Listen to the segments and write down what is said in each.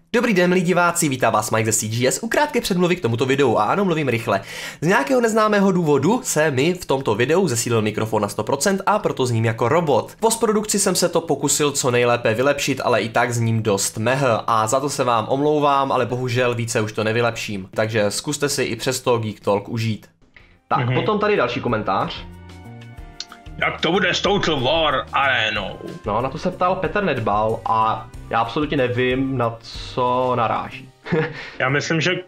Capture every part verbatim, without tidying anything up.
Dobrý den, milí diváci, vítá vás Mike ze C G S u krátké předmluvy k tomuto videu a ano, mluvím rychle. Z nějakého neznámého důvodu se mi v tomto videu zesílil mikrofon na sto procent a proto zním jako robot. V postprodukci jsem se to pokusil co nejlépe vylepšit, ale i tak zním dost meh a za to se vám omlouvám, ale bohužel více už to nevylepším. Takže zkuste si i přesto Geek Talk užít. Tak, mm-hmm. Potom tady další komentář. Jak to bude s Total War arénou? No, na to se ptal Petr Nedbal a já absolutně nevím, na co naráží. Já myslím, že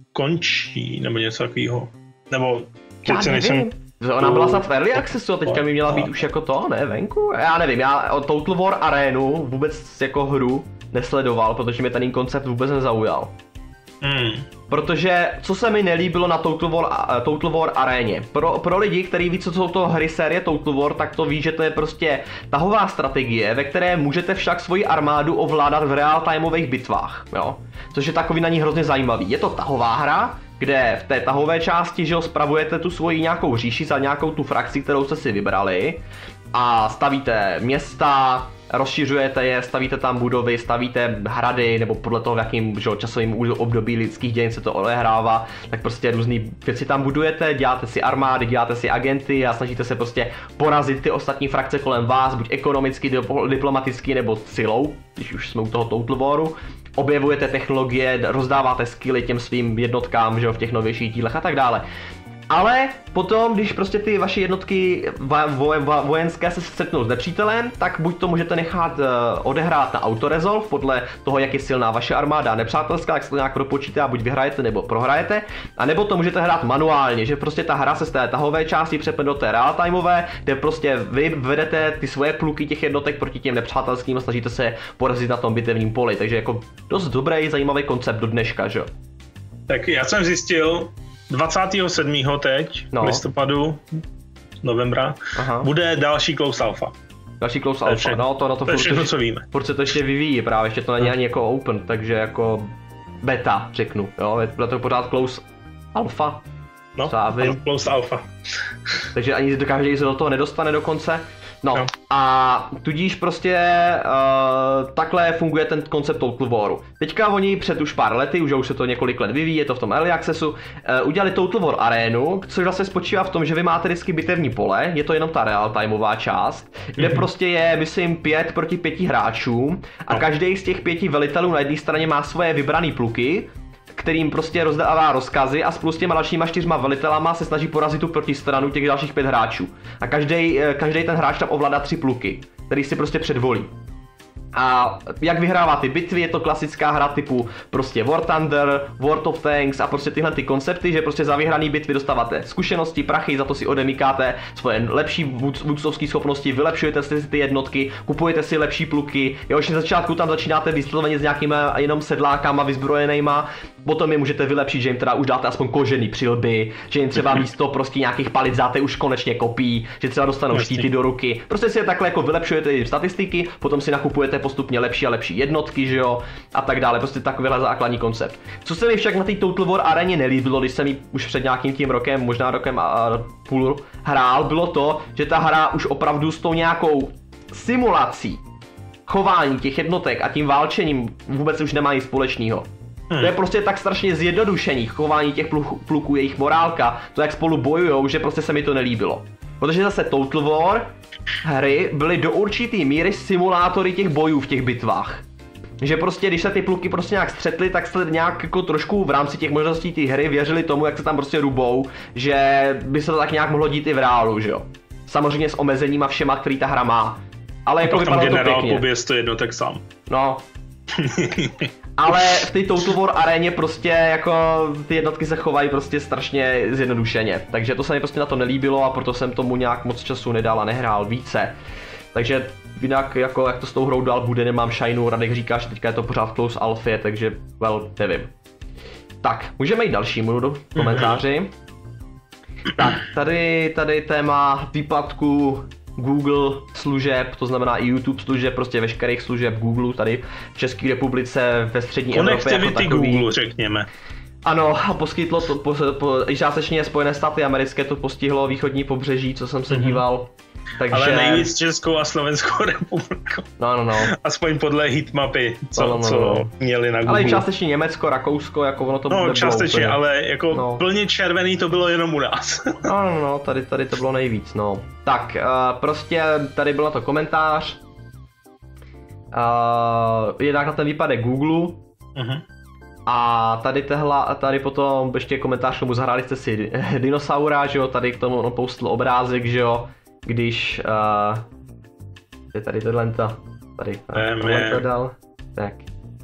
končí, nebo něco takového. Nebo já nevím. Nejsem... Ona byla snad v Early Accessu a teďka mi měla být už jako to, ne, venku? Já nevím, já Total War arénu vůbec jako hru nesledoval, protože mě ten koncept vůbec nezaujal. Hmm. Protože, co se mi nelíbilo na Total War, Total War aréně, pro, pro lidi, kteří ví, co jsou to hry série Total War, tak to ví, že to je prostě tahová strategie, ve které můžete však svoji armádu ovládat v real-timeových bitvách, jo? Což je takový na ní hrozně zajímavý. Je to tahová hra, kde v té tahové části, že jo, spravujete tu svoji nějakou říši za nějakou tu frakci, kterou jste si vybrali a stavíte města, rozšiřujete je, stavíte tam budovy, stavíte hrady, nebo podle toho, v jakým že, časovým období lidských dějin se to odehrává, tak prostě různý věci tam budujete, děláte si armády, děláte si agenty a snažíte se prostě porazit ty ostatní frakce kolem vás, buď ekonomicky, diplomaticky nebo silou, když už jsme u toho Total Waru. Objevujete technologie, rozdáváte skilly těm svým jednotkám, že jo, v těch novějších dílech a tak dále. Ale potom, když prostě ty vaše jednotky vo, vo, vojenské se střetnou s nepřítelem, tak buď to můžete nechat uh, odehrát na autoresolve podle toho, jak je silná vaše armáda nepřátelská, jak se to nějak propočítá, buď vyhrajete nebo prohrajete, a nebo to můžete hrát manuálně, že prostě ta hra se z té tahové části přepne do té real-timeové, kde prostě vy vedete ty svoje pluky těch jednotek proti těm nepřátelským a snažíte se porazit na tom bitevním poli, takže jako dost dobrý, zajímavý koncept do dneška, že jo. Tak já jsem zjistil, dvacátého sedmého teď, no. listopadu, novembra, aha, bude další Close Alpha. Další Close Alpha, vše, no to na to, to je všechno, co víme. Furt se to ještě vyvíjí právě, ještě to není no. ani jako open, takže jako beta řeknu, jo, bude to pořád Close Alpha. No, ano, Close Alpha. Takže ani každý se do toho nedostane dokonce. No, no a tudíž prostě uh, takhle funguje ten koncept Total Waru. Teďka oni před už pár lety, už, už se to několik let vyvíjí, je to v tom Early Accessu, uh, udělali Total War arénu, což vlastně spočívá v tom, že vy máte vždycky bitevní pole, je to jenom ta real-timeová část, kde mm-hmm. prostě je, myslím, pět proti pěti hráčů a no. každý z těch pěti velitelů na jedné straně má svoje vybrané pluky, kterým prostě rozdává rozkazy a spolu s těma dalšíma čtyřma velitelama se snaží porazit tu protistranu těch dalších pět hráčů. A každý, každý ten hráč tam ovládá tři pluky, který si prostě předvolí. A jak vyhrává ty bitvy, je to klasická hra typu prostě War Thunder, World of Tanks a prostě tyhle ty koncepty, že prostě za vyhraný bitvy dostáváte zkušenosti, prachy, za to si odemykáte svoje lepší vůdcovské schopnosti, vylepšujete si ty jednotky, kupujete si lepší pluky, jo, už na začátku tam začínáte vysloveně s nějakýma jenom sedlákama vyzbrojenýma, potom je můžete vylepšit, že jim teda už dáte aspoň kožený přilby, že jim třeba místo prostě nějakých palic dáte už konečně kopí, že třeba dostanou štíty do ruky, prostě si je takhle jako vylepšujete statistiky, potom si nakupujete postupně lepší a lepší jednotky, že jo, a tak dále, prostě takovýhle základní koncept. Co se mi však na té Total War aréně nelíbilo, když jsem ji už před nějakým tím rokem, možná rokem a půl hrál, bylo to, že ta hra už opravdu s tou nějakou simulací chování těch jednotek a tím válčením vůbec už nemá nic společného. Hmm. To je prostě tak strašně zjednodušený chování těch pluků, jejich morálka, to jak spolu bojujou, že prostě se mi to nelíbilo. Protože zase Total War hry byly do určitý míry simulátory těch bojů v těch bitvách. Že prostě, když se ty pluky prostě nějak střetly, tak se nějak jako trošku v rámci těch možností té hry věřili tomu, jak se tam prostě rubou, že by se to tak nějak mohlo dít i v reálu, že jo. Samozřejmě s omezeníma všema, který ta hra má. Ale jako vypadalo to pěkně. Poběz to jednotek sám. No. Ale v té Total War aréně prostě jako ty jednotky se chovají prostě strašně zjednodušeně. Takže to se mi prostě na to nelíbilo a proto jsem tomu nějak moc času nedal a nehrál více. Takže jinak jako jak to s tou hrou dál bude, nemám šajnu, Radek říká, že teďka je to pořád v Close Alphě, takže well, nevím. Tak, můžeme jít dalšímu do komentáři. Tak, tady, tady téma výpadku Google služeb, to znamená i YouTube služeb, prostě veškerých služeb Google tady v České republice, ve střední Evropě jako takový. Google, řekněme. Ano, a poskytlo to, po, po, i částečně Spojené státy americké to postihlo východní pobřeží, co jsem se mm-hmm. díval. Takže... Ale nejvíc Českou a Slovenskou republikou. No, no, no. Aspoň podle hitmapy, co, no, no, no. co měli na Google. Ale i částečně Německo, Rakousko, jako ono to no, nebylo částečně, úplně. ale jako no. plně červený to bylo jenom u nás. No, no, no, tady, tady to bylo nejvíc, no. Tak, uh, prostě tady byl na to komentář. Uh, jednak na ten výpadek Google. Uh-huh. A tady tehla, tady potom ještě komentář k tomu, zahráli jste si dinosaura, že jo, tady k tomu on postl obrázek, že jo, když, uh, je tady tohle to, tady, tohle to dal, tak.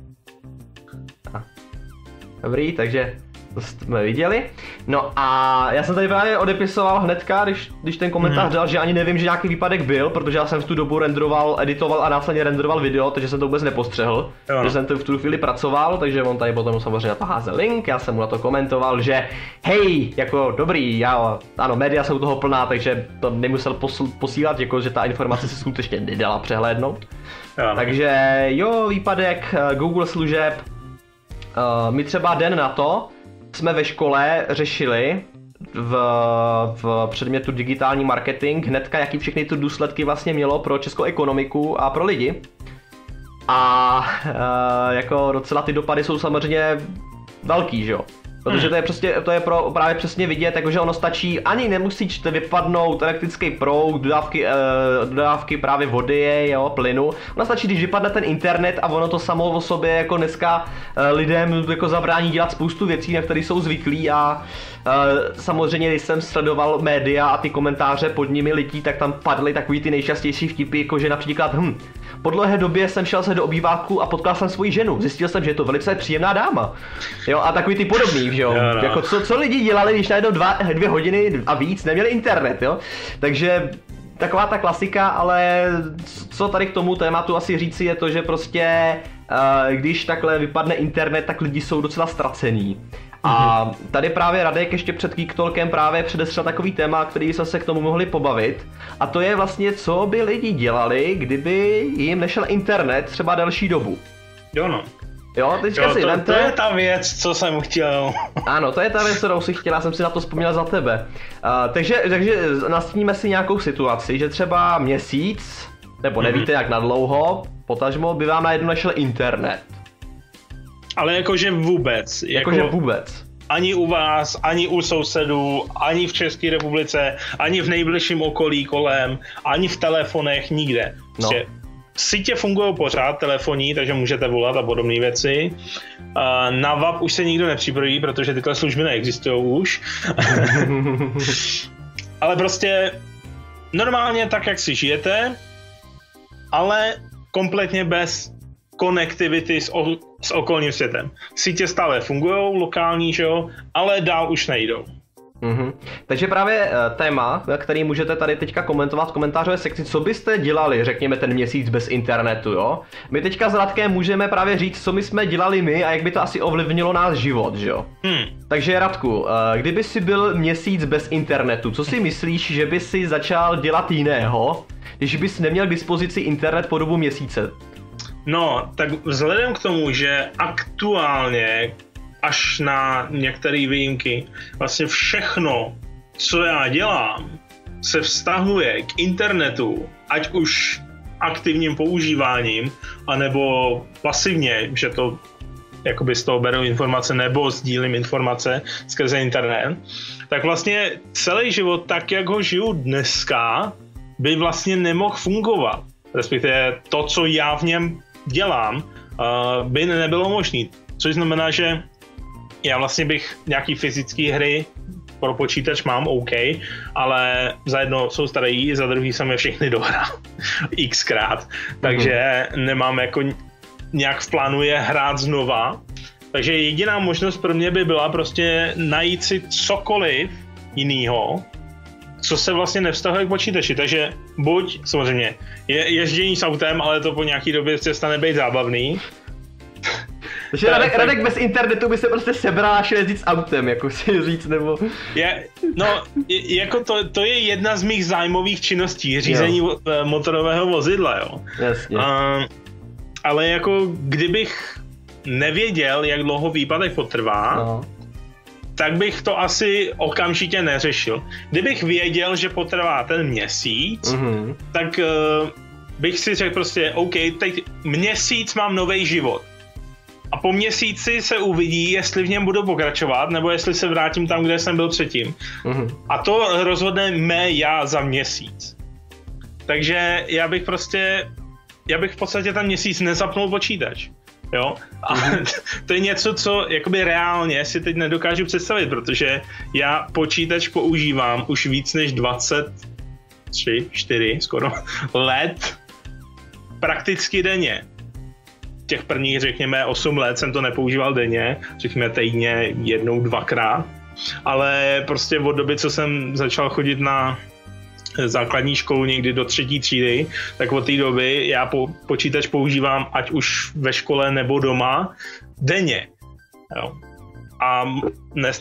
A. Dobrý, takže to jsme viděli. No a já jsem tady právě odepisoval hnedka, když, když ten komentář dal, že ani nevím, že nějaký výpadek byl, protože já jsem v tu dobu renderoval, editoval a následně renderoval video, takže jsem to vůbec nepostřehl, jo. Že jsem v tu chvíli pracoval, takže on tady potom samozřejmě na to házel link, já jsem mu na to komentoval, že hej, jako dobrý, já, ano, média jsou toho plná, takže to nemusel posl- posílat, jako že ta informace se skutečně nedala přehlédnout. Jo, takže jo, výpadek Google služeb. Uh, my třeba den na to jsme ve škole řešili v, v předmětu digitální marketing hnedka, jaký všechny ty důsledky vlastně mělo pro českou ekonomiku a pro lidi. A uh, jako docela ty dopady jsou samozřejmě velký, že jo? Protože to je, prostě, to je pro, právě přesně vidět, jakože ono stačí, ani nemusí vypadnout elektrický proud, dodávky, eh, dodávky právě vody, jo, plynu. Ono stačí, když vypadne ten internet a ono to samo o sobě jako dneska eh, lidem jako zabrání dělat spoustu věcí, na které jsou zvyklí a eh, samozřejmě, když jsem sledoval média a ty komentáře pod nimi lidí, tak tam padly takový ty nejčastější vtipy, jakože například hm, po dlouhé době jsem šel se do obýváku a potkal jsem svoji ženu. Zjistil jsem, že je to velice příjemná dáma. Jo, a takový ty podobný, že jo. jo no. Jako co, co lidi dělali, když najednou dva, dvě hodiny a víc neměli internet, jo. Takže taková ta klasika, ale co tady k tomu tématu asi říci je to, že prostě uh, když takhle vypadne internet, tak lidi jsou docela ztracený. A tady právě Radek ještě před Geek Talkem právě předestřel takový téma, který jsme se k tomu mohli pobavit. A to je vlastně, co by lidi dělali, kdyby jim nešel internet třeba delší dobu. Jo no. Jo, teďka jo, si to, vemte... to je ta věc, co jsem chtěl. Ano, to je ta věc, kterou si chtěl, já jsem si na to vzpomněl za tebe. Uh, takže, takže nastíníme si nějakou situaci, že třeba měsíc, nebo nevíte jak na dlouho, potažmo by vám najednou nešel internet. Ale jakože vůbec. Jakože jako vůbec. Ani u vás, ani u sousedů, ani v České republice, ani v nejbližším okolí kolem, ani v telefonech, nikde. No. Sítě fungují pořád, telefonní, takže můžete volat a podobné věci. Na W A P už se nikdo nepřipojí, protože tyhle služby neexistují už. Ale prostě normálně tak, jak si žijete, ale kompletně bez konektivity s, o, s okolním světem. Sítě stále fungují, lokální, že jo, ale dál už nejdou. Mm-hmm. Takže právě téma, který můžete tady teďka komentovat v komentářové sekci, co byste dělali, řekněme, ten měsíc bez internetu, jo? My teďka s Radkem můžeme právě říct, co my jsme dělali my a jak by to asi ovlivnilo náš život, že jo? Hmm. Takže Radku, kdyby si byl měsíc bez internetu, co si myslíš, že by si začal dělat jiného, když bys neměl k dispozici internet po dobu měsíce? No, tak vzhledem k tomu, že aktuálně až na některé výjimky vlastně všechno, co já dělám, se vztahuje k internetu, ať už aktivním používáním, anebo pasivně, že to jakoby z toho beru informace nebo sdílím informace skrze internet, tak vlastně celý život, tak jak ho žiju dneska, by vlastně nemohl fungovat. Respektive to, co já v něm dělám, by nebylo možné. Což znamená, že já vlastně bych nějaký fyzické hry pro počítač mám, OK, ale za jedno jsou starý, za druhý jsem je všechny dohrál xkrát, takže mm. nemám jako nějak v plánu je hrát znova. Takže jediná možnost pro mě by byla prostě najít si cokoliv jinýho, co se vlastně nevztahuje k počítači, takže buď, samozřejmě, je ježdění s autem, ale to po nějaký době přestane být zábavný. Takže Radek, tak... Radek bez internetu by se prostě sebral a šel jezdit s autem, jako si říct, nebo... Je, no, je, jako to, to je jedna z mých zájmových činností, řízení jo. motorového vozidla, jo. Jasně. Uh, ale jako kdybych nevěděl, jak dlouho výpadek potrvá, no. tak bych to asi okamžitě neřešil. Kdybych věděl, že potrvá ten měsíc, mm-hmm. tak uh, bych si řekl prostě, OK, teď měsíc mám nový život. A po měsíci se uvidí, jestli v něm budu pokračovat, nebo jestli se vrátím tam, kde jsem byl předtím. Mm-hmm. A to rozhodne mé já za měsíc. Takže já bych prostě, já bych v podstatě ten měsíc nezapnul počítač. Jo? A mm-hmm. to je něco, co jakoby reálně si teď nedokážu představit, protože já počítač používám už víc než dvacet tři, čtyři skoro let prakticky denně. Těch prvních, řekněme, osm let jsem to nepoužíval denně, řekněme týdně jednou, dvakrát, ale prostě od doby, co jsem začal chodit na základní školu někdy do třetí třídy, tak od té doby já po, počítač používám ať už ve škole nebo doma denně. Jo. A dnes,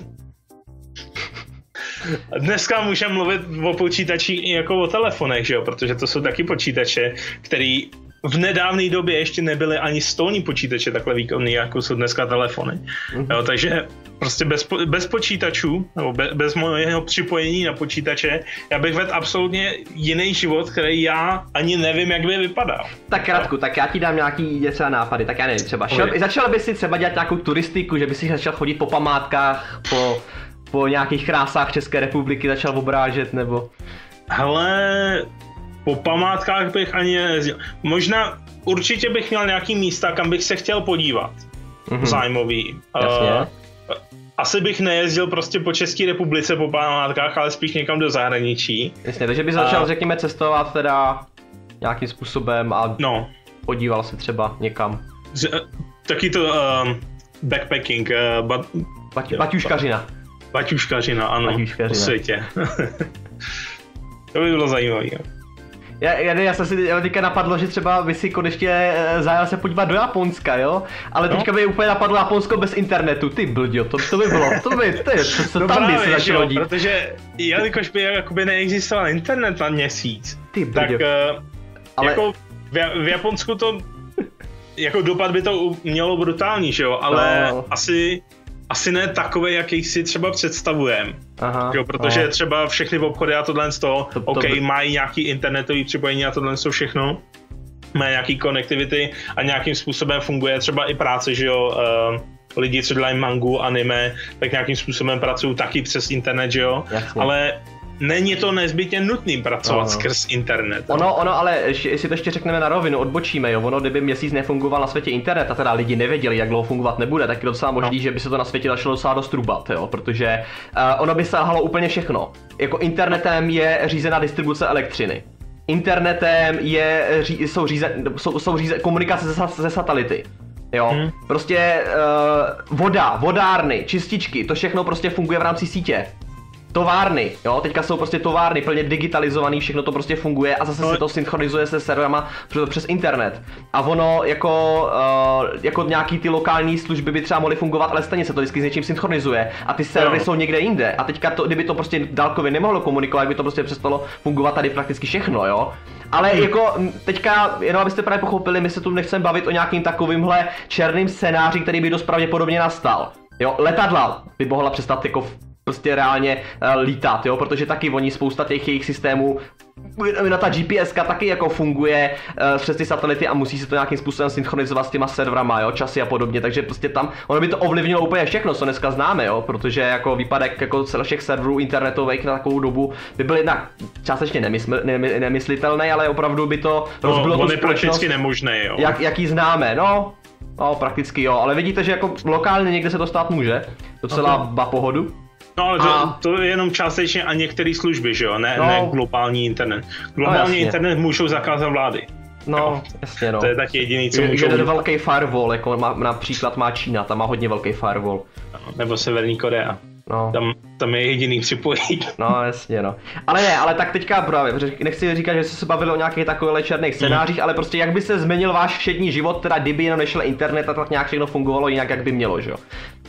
dneska můžeme mluvit o počítači jako o telefonech, že jo? Protože to jsou taky počítače, který v nedávné době ještě nebyly ani stolní počítače takhle výkonný, jako jsou dneska telefony. Mm-hmm. Jo, takže prostě bez, bez počítačů, nebo bez, bez mého připojení na počítače, já bych vedl absolutně jiný život, který já ani nevím, jak by vypadal. Tak Radku, no. tak já ti dám nějaký třeba nápady, tak já nevím, třeba šel, začal bys si třeba dělat nějakou turistiku, že bys si začal chodit po památkách, po, po nějakých krásách České republiky začal obrážet, nebo... Hele... Po památkách bych ani nejezdil. Možná, určitě bych měl nějaký místa, kam bych se chtěl podívat. Mm-hmm. Zájmový. Uh, asi bych nejezdil prostě po České republice po památkách, ale spíš někam do zahraničí. Jasně, takže bys začal, uh, řekněme, cestovat teda nějakým způsobem a no. podíval se třeba někam. Z, taky to uh, backpacking. Uh, bat, Bať, baťuškařina. Baťuškařina, ano. Baťuškařina. Po světě. To by bylo zajímavé. Já, já, já jsem si já teďka napadlo, že třeba by si konečně zajel se podívat do Japonska, jo? Ale teďka by úplně napadlo Japonsko bez internetu, ty blďo, to, to by bylo, to by, ty, co, co no tam by se začalo dít. Protože jelikož by jakoby neexistoval internet na měsíc, ty tak uh, ale... jako v, v Japonsku to, jako dopad by to mělo brutální, že jo? Ale no. asi... Asi ne takovej, jaký si třeba představujeme, protože aha. třeba všechny obchody a tohle z toho, to, to OK, by... mají nějaký internetový připojení a tohle jsou všechno, mají nějaký connectivity a nějakým způsobem funguje třeba i práce, že jo, uh, lidi, co dělají mangu, anime, tak nějakým způsobem pracují taky přes internet, že jo, jasně. Ale není to nezbytně nutný pracovat no. skrz internet. Ono, ono, ale jestli to ještě řekneme na rovinu, odbočíme, jo, ono, kdyby měsíc nefungoval na světě internet a teda lidi nevěděli, jak dlouho fungovat nebude, tak je docela možný, no. že by se to na světě začalo docela dost trubat, jo, protože uh, ono by selhalo úplně všechno. Jako internetem je řízená distribuce elektřiny. Internetem je, ří, jsou, říze, jsou, jsou říze, komunikace ze, ze satelity. Jo, hmm. prostě uh, voda, vodárny, čističky, to všechno prostě funguje v rámci sítě. Továrny, jo, teďka jsou prostě továrny plně digitalizovaný, všechno to prostě funguje a zase no. se to synchronizuje se serverama přes internet. A ono jako, uh, jako nějaký ty lokální služby by třeba mohly fungovat, ale stejně se to vždycky s něčím synchronizuje a ty servery no. jsou někde jinde. A teďka to, kdyby to prostě dálkově nemohlo komunikovat, by to prostě přestalo fungovat tady prakticky všechno, jo. Ale hmm. jako teďka, jenom abyste právě pochopili, my se tu nechceme bavit o nějakým takovýmhle černým scénáři, který by dost pravděpodobně nastal. Jo, letadla by mohla přestat jako prostě reálně uh, lítat, jo, protože taky oni spousta těch jejich systémů, na ta G P S ka taky jako funguje uh, přes ty satelity a musí se to nějakým způsobem synchronizovat s těma serverama, jo, časy a podobně, takže prostě tam, ono by to ovlivnilo úplně všechno, co dneska známe, jo, protože jako výpadek jako všech serverů internetových na takovou dobu by byl jednak částečně nemysl, ne, nemyslitelný, ale opravdu by to rozbilo no, tu společnost, prakticky nemožné, jo. Jak, jaký známe, no, no, prakticky jo, ale vidíte, že jako lokálně někde se to stát může, docela ba pohodu. No ale to, a... to je jenom částečně a některé služby, že jo, ne, no. ne globální internet. Globální no, internet můžou zakázat vlády. No, jo. jasně no. To je taky jediný, co je, můžou... Jeden velký firewall, jako má, například má Čína, tam má hodně velký firewall. No, nebo Severní Korea. No. Tam, tam je jediný připojení. No jasně no. Ale ne, ale tak teďka právě, nechci říkat, že jste se bavili o nějakých takových černých scénářích, mm. ale prostě jak by se změnil váš všední život, teda kdyby jenom nešel internet a tak nějak všechno fungovalo jinak, jak by mělo, že jo.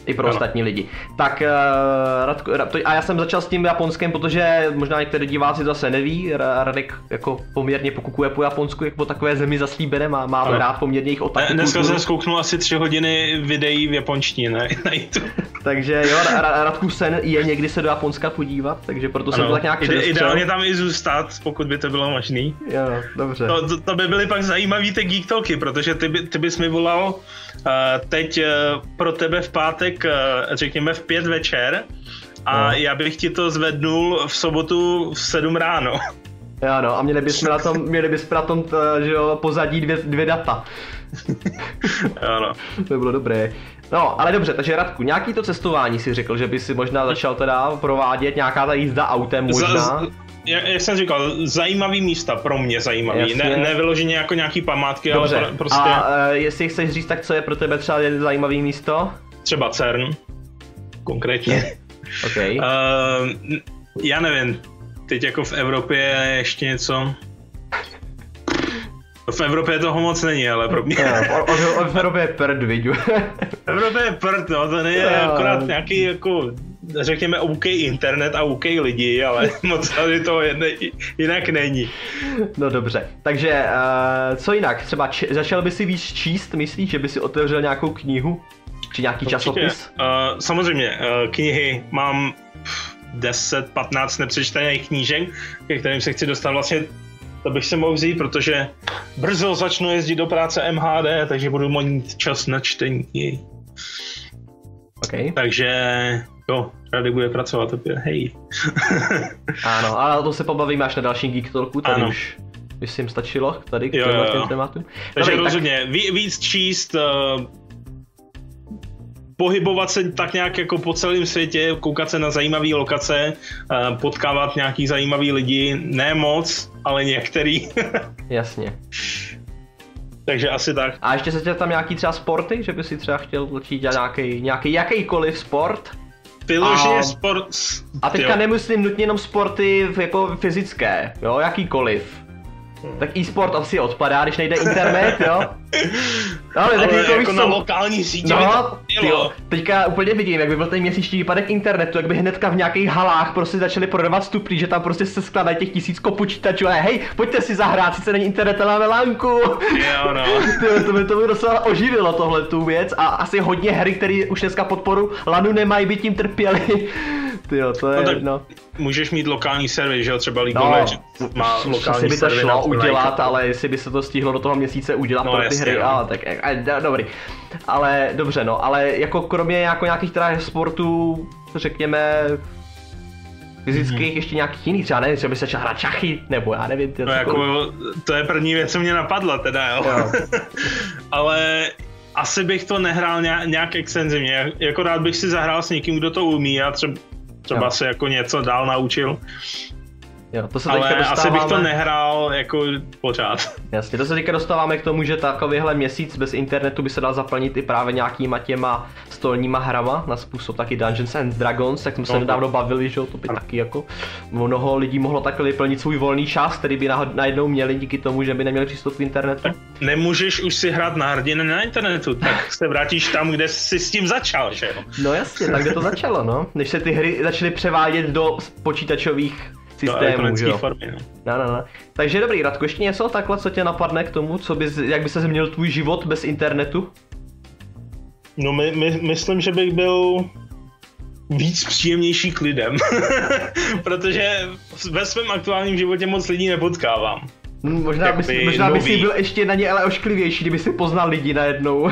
I pro ano. ostatní lidi. Tak Radku, a já jsem začal s tím Japonskem, protože možná některé diváci zase neví, Radek jako poměrně pokukuje po Japonsku, jako po takové zemi zaslíbené, má, má ano. rád poměrně jich otaku. Dneska jsem zkouknul asi tři hodiny videí v japonštině na, na YouTube. Takže jo, Radku sen je někdy se do Japonska podívat, takže proto jsem to tak nějak předestřel. Ideálně tam i zůstat, pokud by to bylo možný. Jo, dobře. To, to, to by byly pak zajímavý ty Geek Talky, protože ty, by, ty bys mi volal uh, teď uh, pro tebe v pátek, uh, řekněme v pět večer a no. já bych ti to zvednul v sobotu v sedm ráno. Jo no, a měli bychom na tom, měli bychom na tom t, že jo, pozadí dvě, dvě data. Jo no. To by bylo dobré. No, ale dobře, takže Radku, nějaký to cestování si řekl, že by si možná začal teda provádět, nějaká ta jízda autem možná? Z, z, jak jsem říkal, zajímavý místa, pro mě zajímavý, ne, ne vyloženě jako nějaký památky, dobře. ale prostě... A uh, jestli chceš říct, tak co je pro tebe třeba zajímavé místo? Třeba CERN, konkrétně. Okay. Uh, já nevím, teď jako v Evropě je ještě něco... V Evropě toho moc není, ale pro mě. No, o, o, o, v Evropě je prd, vidu. V Evropě je prd, no, to není no. akorát nějaký jako, řekněme, OK internet a OK lidi, ale moc tady to jinak není. No dobře, takže uh, co jinak, třeba č- začal by si víc číst, myslíš, že by si otevřel nějakou knihu? Či nějaký Určitě. časopis? Uh, samozřejmě, uh, knihy mám deset patnáct nepřečtených knížek, ke kterým se chci dostat vlastně. To bych se mohl vzít, protože brzo začnu jezdit do práce M H D, takže budu mít čas na čtení. Okay. Takže jo, tady bude pracovat opět, hej. Ano, ale to se pobavíme až na dalším Geek Talku, tady ano. už myslím stačilo tady k těm tématům. Takže Dobrý, rozhodně, tak... víc číst, uh, pohybovat se tak nějak jako po celém světě, koukat se na zajímavé lokace, uh, potkávat nějaký zajímavý lidi, ne moc, ale některý. Jasně. Takže asi tak. A ještě se tě tam nějaký třeba sporty, že by si třeba chtěl začít dělat nějaký, nějaký jakýkoliv sport? Vyloženě sport... A teďka jo. nemyslím nutně jenom sporty jako fyzické, jo, jakýkoliv. Tak e-sport asi odpadá, když nejde internet, jo? No, ale, ale tak jako na lokální sítě no, tyjo, teďka úplně vidím, jak by byl ten měsíční výpadek internetu, jak by hnedka v nějakých halách prostě začali prodávat vstupný, že tam prostě se skladají těch tisíc počítačů a hej, pojďte si zahrát, sice není internet, ale máme lánku. Jo, no. Tyjo, to by to by docela oživilo tohle tu věc a asi hodně hry, které už dneska podporu lanu nemají, by tím trpěli. Tyjo, to je, no, no. Můžeš mít lokální server, že jo, třeba League of Legends má lokální by to šlo udělat, ale jestli by se to stihlo do toho měsíce udělat no, pro ty jasně, hry, ale tak, a, dobrý. Ale dobře, no, ale jako kromě jako nějakých teda sportů, řekněme, fyzických, mm-hmm. ještě nějakých jiných, třeba nevím, třeba by se začal hrát šachy, nebo já nevím. No jako, to je první věc, co mě napadla teda, jo. jo. Ale asi bych to nehrál nějak, nějak extenzivně, jako rád bych si zahrál s někým, kdo to umí a třeba, třeba jo. se jako něco dál naučil. Jo, to se ale dostáváme... asi bych to nehrál jako pořád. Jasně, to se teďka dostáváme k tomu, že takovýhle měsíc bez internetu by se dal zaplnit i právě nějakýma těma stolníma hrama na způsob taky Dungeons and Dragons, jak jsme se no, nedávno bavili, že to by taky jako mnoho lidí mohlo takhle vyplnit svůj volný čas, který by najednou měli díky tomu, že by neměli přístup k internetu. Tak nemůžeš už si hrát na hrdiny na internetu, tak se vrátíš tam, kde jsi s tím začal, že jo? No jasně, tak kde to začalo, no, než se ty hry začaly převádět do počítačových systému, že jo? Formy, no. No, no, no. Takže dobrý, Radko, ještě něco takhle, co tě napadne k tomu, co bys, jak by se změnil tvůj život bez internetu? No my, my, myslím, že bych byl víc příjemnější k lidem, protože ve svém aktuálním životě moc lidí nepotkávám. Možná by si, možná by si byl ještě na ně ale ošklivější, kdyby si poznal lidi najednou.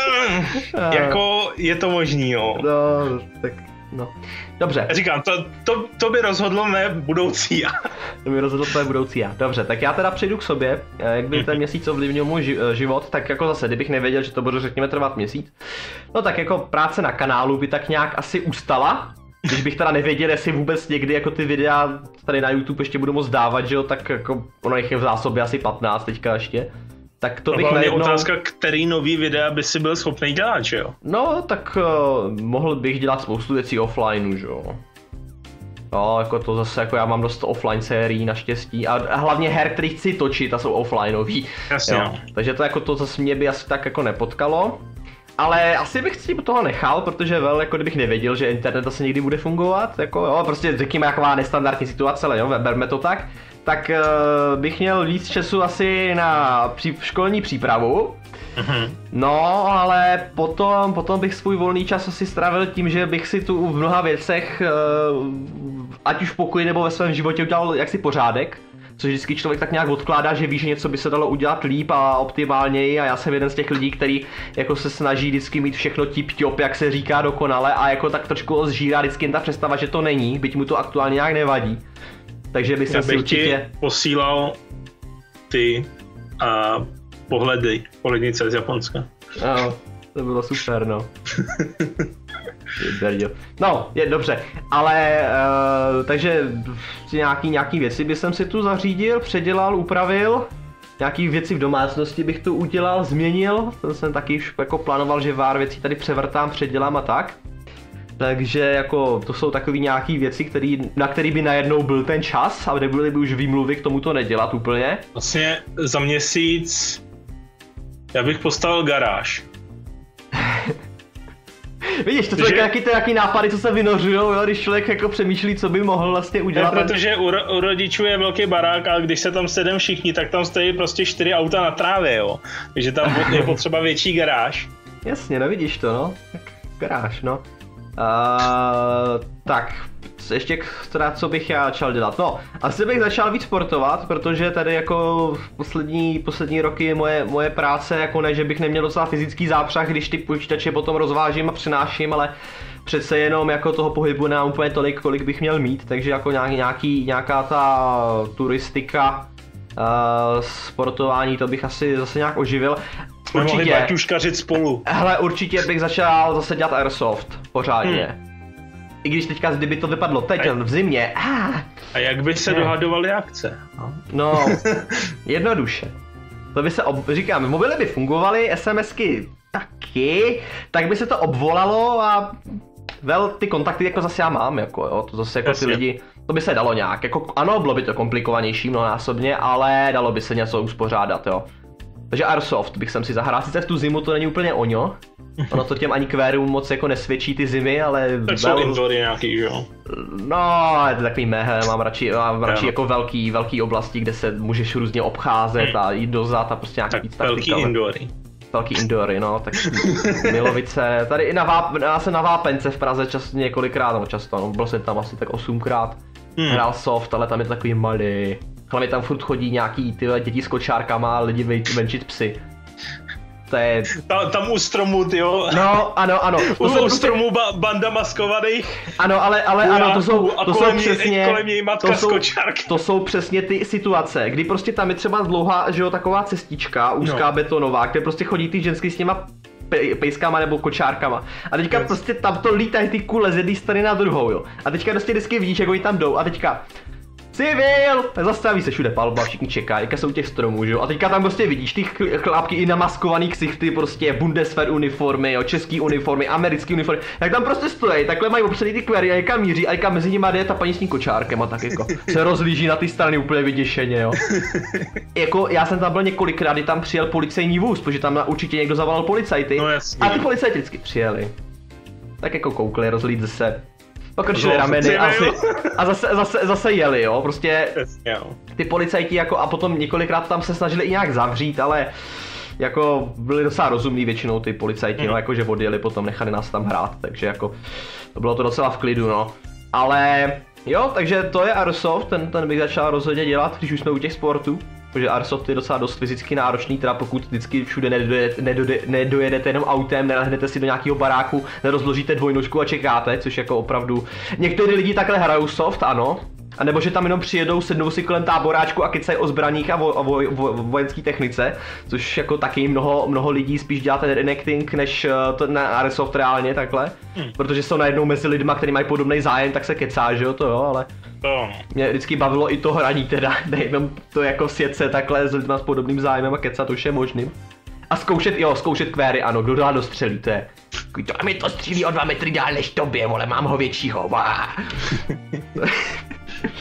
Jako je to možný, jo. No, tak no. Dobře. Říkám, to, to, to by rozhodlo mé budoucí já. To by rozhodlo tvé budoucí já. Dobře, tak já teda přejdu k sobě. Jak by ten měsíc ovlivnil můj život, tak jako zase, kdybych nevěděl, že to bude řekněme trvat měsíc. No tak jako práce na kanálu by tak nějak asi ustala. Když bych teda nevěděl, jestli vůbec někdy jako ty videa tady na YouTube ještě budu moc dávat, že jo, tak jako ono jich je v zásobě asi patnáct teďka ještě. Tak to bych najednou... otázka, který nový videa by si byl schopný dělat, že jo? No, tak uh, mohl bych dělat spoustu věcí offline, že jo. No, jako to zase, jako já mám dost offline sérií naštěstí a, a hlavně her, který chci točit a jsou offlineový. Jasně. Jo. Takže to jako to zase mě by asi tak jako nepotkalo. ale asi bych si toho nechal, protože vel, jako kdybych nevěděl, že internet asi někdy bude fungovat, jako jo, prostě řekněme jaková nestandardní situace, ale jo, berme to tak, tak uh, bych měl víc času asi na pří, školní přípravu. Mm-hmm. No, ale potom, potom bych svůj volný čas asi strávil tím, že bych si tu v mnoha věcech, uh, ať už v pokoji nebo ve svém životě udělal jaksi pořádek. Což vždycky člověk tak nějak odkládá, že ví, že něco by se dalo udělat líp a optimálněji a já jsem jeden z těch lidí, který jako se snaží vždycky mít všechno tip-top, jak se říká, dokonale a jako tak trošku zžírá vždycky jen ta představa, že to není, byť mu to aktuálně nějak nevadí. Takže bych, já si bych určitě ti posílal ty a pohledy, pohlednice z Japonska. No, to bylo super, no. No, je dobře, ale uh, takže nějaký, nějaký věci bych jsem si tu zařídil, předělal, upravil. Nějaký věci v domácnosti bych tu udělal, změnil. To jsem taky už jako plánoval, že pár věcí tady převrtám, předělám a tak. Takže jako to jsou takové nějaké věci, který, na který by najednou byl ten čas a nebyly by už výmluvy k tomu to nedělat úplně. Vlastně za měsíc já bych postavil garáž. Vidíš, to jsou nějaký, nějaký nápady, co se vynořujou, jo, když člověk jako přemýšlí, co by mohl vlastně udělat. Ne, protože u, ro- u rodičů je velký barák a když se tam sedem všichni, tak tam stojí prostě čtyři auta na trávě, jo. Takže tam je potřeba větší garáž. Jasně, no vidíš to, no. Tak garáž, no. Uh, tak, ještě teda, co bych já začal dělat? No, asi bych začal víc sportovat, protože tady jako poslední, poslední roky moje, moje práce, jako ne, že bych neměl docela fyzický zápřah, když ty počítače potom rozvážím a přenáším, ale přece jenom jako toho pohybu nemám úplně tolik, kolik bych měl mít, takže jako nějaký, nějaký, nějaká ta turistika, uh, sportování, to bych asi zase nějak oživil. Jsme mohli baťuškařit spolu. Hele, určitě bych začal zase dělat airsoft, pořádně. Hmm. I když teďka, kdyby to vypadlo teď, a v zimě. Ah, a jak by se ne. dohadovaly akce? No, no jednoduše. To by se, ob... říkám, mobily by fungovaly, SMSky taky, tak by se to obvolalo a vel, ty kontakty jako zase já mám, jako jo, to zase jako Jasně. ty lidi, to by se dalo nějak, jako ano, bylo by to komplikovanější mnohonásobně, ale dalo by se něco uspořádat, jo. Takže airsoft bych sem si zahrál, sice v tu zimu to není úplně oňo, ono to těm ani kvérům moc jako nesvědčí ty zimy, ale... Tak jsou indory nějaký, jo? No, je to takový mehe, mám radši, mám radši jako velký, velký oblasti, kde se můžeš různě obcházet hmm. a jít dozad a prostě nějaký tak víc velký taktika. indory. Velký indory, no, tak Milovice, tady i na, Váp, já jsem na Vápence v Praze čas, několikrát, no často, no, byl jsem tam asi tak osmkrát, hmm. hrál soft, ale tam je to takový malý. Hlavně tam furt chodí nějaký tyhle děti s kočárkama a lidi venčit psy. To je... Tam, tam u stromu, tyjo. No, ano, ano. To u, u stromu ba, banda maskovaných. Ano, ale, ale ano, to jsou, to jsou přesně... kolem něj matka to jsou, s kočárky. To jsou přesně ty situace, kdy prostě tam je třeba dlouhá, že jo, taková cestička, úzká no. betonová, kde prostě chodí ty ženský s těma pejskama nebo kočárkama. A teďka yes. prostě tam to lítají ty kule z jedné strany na druhou, jo. A teďka prostě vždycky vidíš, jak oni tam jdou a teďka... Civil! Zastaví se všude palba, všichni čekají, jaké jsou těch stromů, že jo? A teďka tam prostě vidíš ty chlápky i namaskovaný ksichty, prostě Bundeswehr uniformy, jo, český uniformy, americký uniformy, jak tam prostě stojí, takhle mají opředí ty kvery a někam míří a někam mezi nimi jde ta paní s tím kočárkem a tak jako se rozlíží na ty strany úplně vyděšeně, jo. Jako já jsem tam byl několikrát, kdy tam přijel policejní vůz, protože tam určitě někdo zavolal policajty no, a ty policajti vždycky přijeli. Tak jako koukli, rozlídli se. Pokrčili rameny a, si, a zase, zase, zase jeli, jo, prostě ty policajti jako a potom několikrát tam se snažili i nějak zavřít, ale jako byli docela rozumní většinou ty policajti, mm. no, jakože odjeli potom, nechali nás tam hrát, takže jako to bylo to docela v klidu, no, ale jo, takže to je airsoft, ten, ten bych začal rozhodně dělat, když už jsme u těch sportů. Protože airsoft je docela dost fyzicky náročný, teda pokud vždycky všude nedojedete, nedojedete, nedojedete jenom autem, nelehnete si do nějakého baráku, nerozložíte dvojnožku a čekáte, což jako opravdu... Někteří lidi takhle hrajou soft, ano, a nebo že tam jenom přijedou, sednou si kolem táboráčku a kecají o zbraních a vo, vo, vo, vojenské technice, což jako taky mnoho, mnoho lidí spíš dělá ten reenacting, než to na airsoft reálně takhle, hmm. protože jsou najednou mezi lidma, kteří mají podobný zájem, tak se kecá, že jo, to jo, ale... To. Mě vždycky bavilo i to hraní teda, nejenom to jako sjet se takhle s lidma s podobným zájmem a kecat, to už je možným. A zkoušet, jo, zkoušet kvéry, ano, kdo dál dostřelí, to je... To mi to střílí o dva metry dál než tobě, vole, mám ho většího,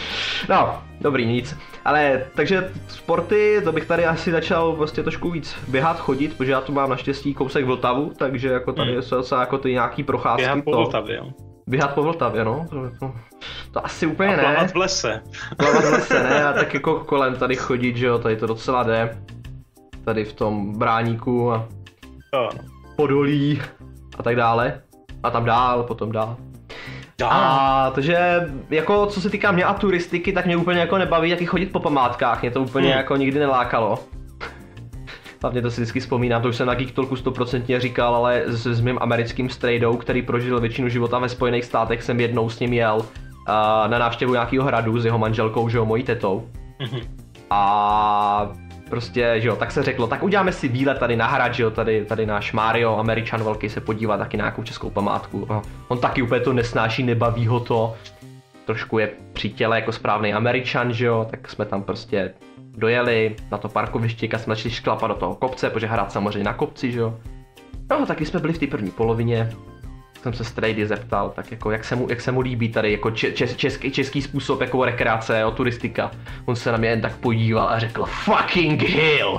No, dobrý, nic. Ale, takže sporty, to bych tady asi začal prostě trošku víc běhat, chodit, protože já tu mám naštěstí kousek Vltavu, takže jako tady hmm. jsou docela jako ty nějaký procházky. Běhat po to... Vltavě, jo. Běhat po Vltavě, no. To, to, to asi úplně a ne. plavat v lese. Plavat v lese, ne, a tak jako kolem tady chodit, že jo, tady to docela jde. Tady v tom Bráníku a jo. Podolí a tak dále. A tam dál, potom dál. Dál. A takže jako co se týká mě a turistiky, tak mě úplně jako nebaví taky chodit po památkách, mě to úplně hmm. jako nikdy nelákalo. Hlavně to si vždycky vzpomínám, to už jsem na Geek Talku stoprocentně říkal, ale s, s mým americkým strejdou, který prožil většinu života ve Spojených státech, jsem jednou s ním jel uh, na návštěvu nějakého hradu s jeho manželkou, že jo, mojí tetou. Mm-hmm. A prostě, že jo, tak se řeklo, tak uděláme si výlet tady na hrad, že jo, tady, tady náš Mario, Američan velký, se podívá taky na nějakou českou památku. A on taky úplně to nesnáší, nebaví ho to. Trošku je při těle jako správný Američan, že jo, tak jsme tam prostě dojeli na to parkoviště, a jsme začali šklapat do toho kopce, protože hrát samozřejmě na kopci, že jo. No, taky jsme byli v té první polovině. Jsem se strejdy zeptal, tak jako jak se mu, jak se mu líbí tady jako čes, český, český způsob jako rekreace, jo, turistika. On se na mě jen tak podíval a řekl fucking hill.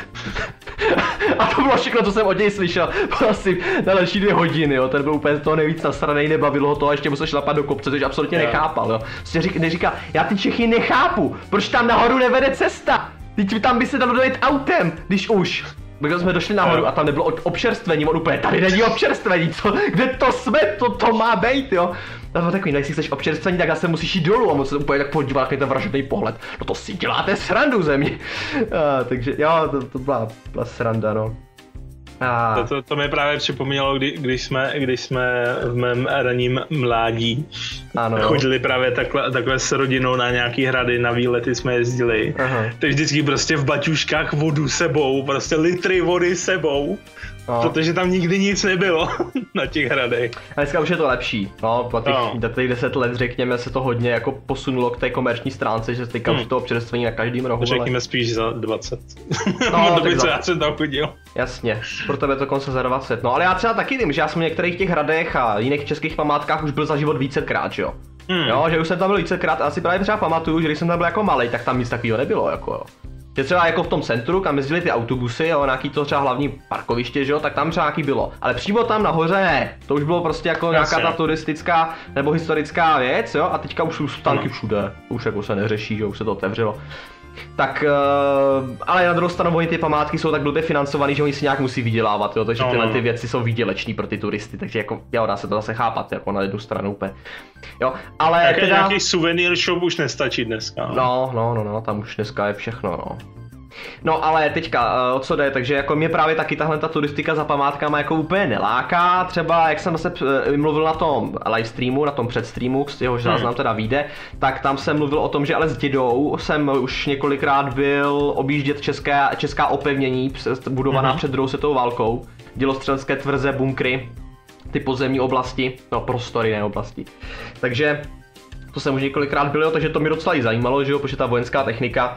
A to bylo všechno, co jsem od něj slyšel, asi na další dvě hodiny, jo, ten byl úplně toho nejvíc nasranej, nebavilo ho to a ještě musel šlapat do kopce, což absolutně yeah. nechápal, jo. Prostě řík, neříká, já ty Čechy nechápu, proč tam nahoru nevede cesta, teď tam by se dalo dojet autem, když už. Když jsme došli nahoru a tam nebylo občerstvení, on úplně, tady není občerstvení, co, kde to jsme, to, to má být, jo. A to takový, no jestli chceš občerstvení, tak zase musíš jít dolů a on se úplně tak podíval, jaký ten vražedný pohled. No to si děláte srandu ze mě. A, takže jo, to, to byla, byla sranda, no. A... To, to, to mi právě připomnělo, kdy, když, jsme, když jsme v mém ranním mládí ano, chodili právě takhle, takhle s rodinou na nějaký hrady, na výlety jsme jezdili. Aha. Tak vždycky prostě v baťuškách vodu sebou, prostě litry vody sebou. No. Protože tam nikdy nic nebylo na těch hradech. A dneska už je to lepší, no, po těch, no. těch deset let řekněme se to hodně jako posunulo k té komerční stránce, že teďka hmm. už to občerstvení na každým rohu. Řekněme ale... spíš za dvacet. No, doby, co já jsem tam chodil. Jasně, pro tebe to konce za dvacet, no ale já třeba taky vím, že já jsem v některých těch hradech a jiných českých památkách už byl za život vícekrát, že jo. Hmm. Jo, že už jsem tam byl vícekrát a asi právě třeba pamatuju, že když jsem tam byl jako malej, tak tam nic takového nebylo, jako jo. Že třeba jako v tom centru, kam jezdili ty autobusy, jo, nějaký to třeba hlavní parkoviště, že jo, tak tam třeba nějaký bylo. Ale přímo tam nahoře ne, to už bylo prostě jako Jasně. nějaká ta turistická nebo historická věc, jo, a teďka už jsou stánky všude, už jako se neřeší, že už se to otevřelo. Tak, uh, ale na druhou stranu oni ty památky jsou tak blbě financovaný, že oni si nějak musí vydělávat, jo, takže tyhle ty věci jsou výděleční pro ty turisty, takže jako, jo, dá se to zase chápat, jako na jednu stranu úplně, jo, ale Jaké teda... nějaký suvenýr shop už nestačí dneska. No, no, no, no, tam už dneska je všechno, no. No ale teďka, o co jde, takže jako mě právě taky tahle ta turistika za památkama jako úplně neláká, třeba jak jsem zase mluvil na tom livestreamu, na tom předstreamu, z jehož záznam teda vyjde, tak tam jsem mluvil o tom, že ale s dědou jsem už několikrát byl objíždět české, česká opevnění budovaná mm-hmm. před druhou světovou válkou, dělostřelecké tvrze, bunkry, ty podzemní oblasti, no prostory, ne oblasti, takže to jsem už několikrát byl, takže to mě docela i zajímalo, že jo, protože ta vojenská technika,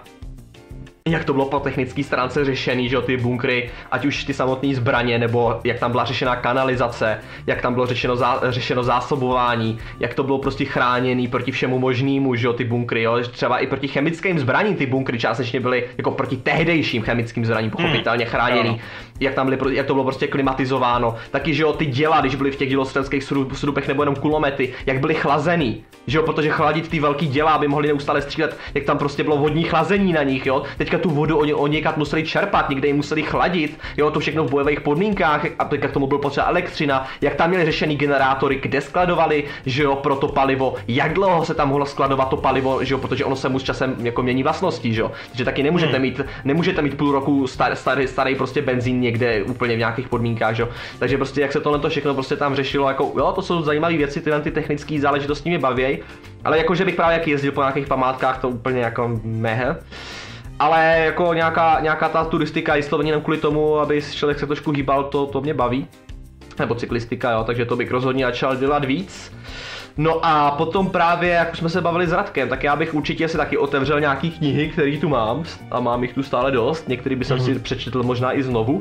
jak to bylo po technické stránce řešený, že jo, ty bunkry, ať už ty samotné zbraně, nebo jak tam byla řešená kanalizace, jak tam bylo řešeno, zá, řešeno zásobování, jak to bylo prostě chráněný proti všemu možnému, že jo, ty bunkry, jo, třeba i proti chemickým zbraním ty bunkry částečně byly jako proti tehdejším chemickým zbraním pochopitelně chráněný, hmm. jak tam byly, jak to bylo prostě klimatizováno, taky, že jo, ty děla, když byly v těch dělostřeleckých srubech nebo jenom kulomety, jak byly chlazený, že jo, protože chladit ty velký děla, aby mohli neustále střílet, jak tam prostě bylo vodní chlazení na nich, jo, teďka tu vodu oni, oni někat museli čerpat, někde ji museli chladit, jo, to všechno v bojových podmínkách, a teďka k tomu byl potřeba elektřina, jak tam měli řešený generátory, kde skladovali, že jo, pro to palivo, jak dlouho se tam mohlo skladovat to palivo, že jo, protože ono se mu s časem jako mění vlastnosti, že jo, takže taky nemůžete mít, nemůžete mít půl roku star, starý, starý prostě benzín někde úplně v nějakých podmínkách, že jo, takže prostě jak se tohle všechno prostě tam řešilo, jako jo, to jsou zajímavé věci, tyhle ty technické záležitosti mě baví, ale jakože bych právě jak jezdil po nějakých památkách, to úplně jako mehe. Ale jako nějaká, nějaká ta turistika vysloveně jenom kvůli tomu, aby člověk se trošku hýbal, to, to mě baví. Nebo cyklistika, jo, takže to bych rozhodně začal dělat víc. No a potom právě, jak už jsme se bavili s Radkem, tak já bych určitě si taky otevřel nějaký knihy, které tu mám, a mám jich tu stále dost, některý bych mm-hmm. si přečetl možná i znovu.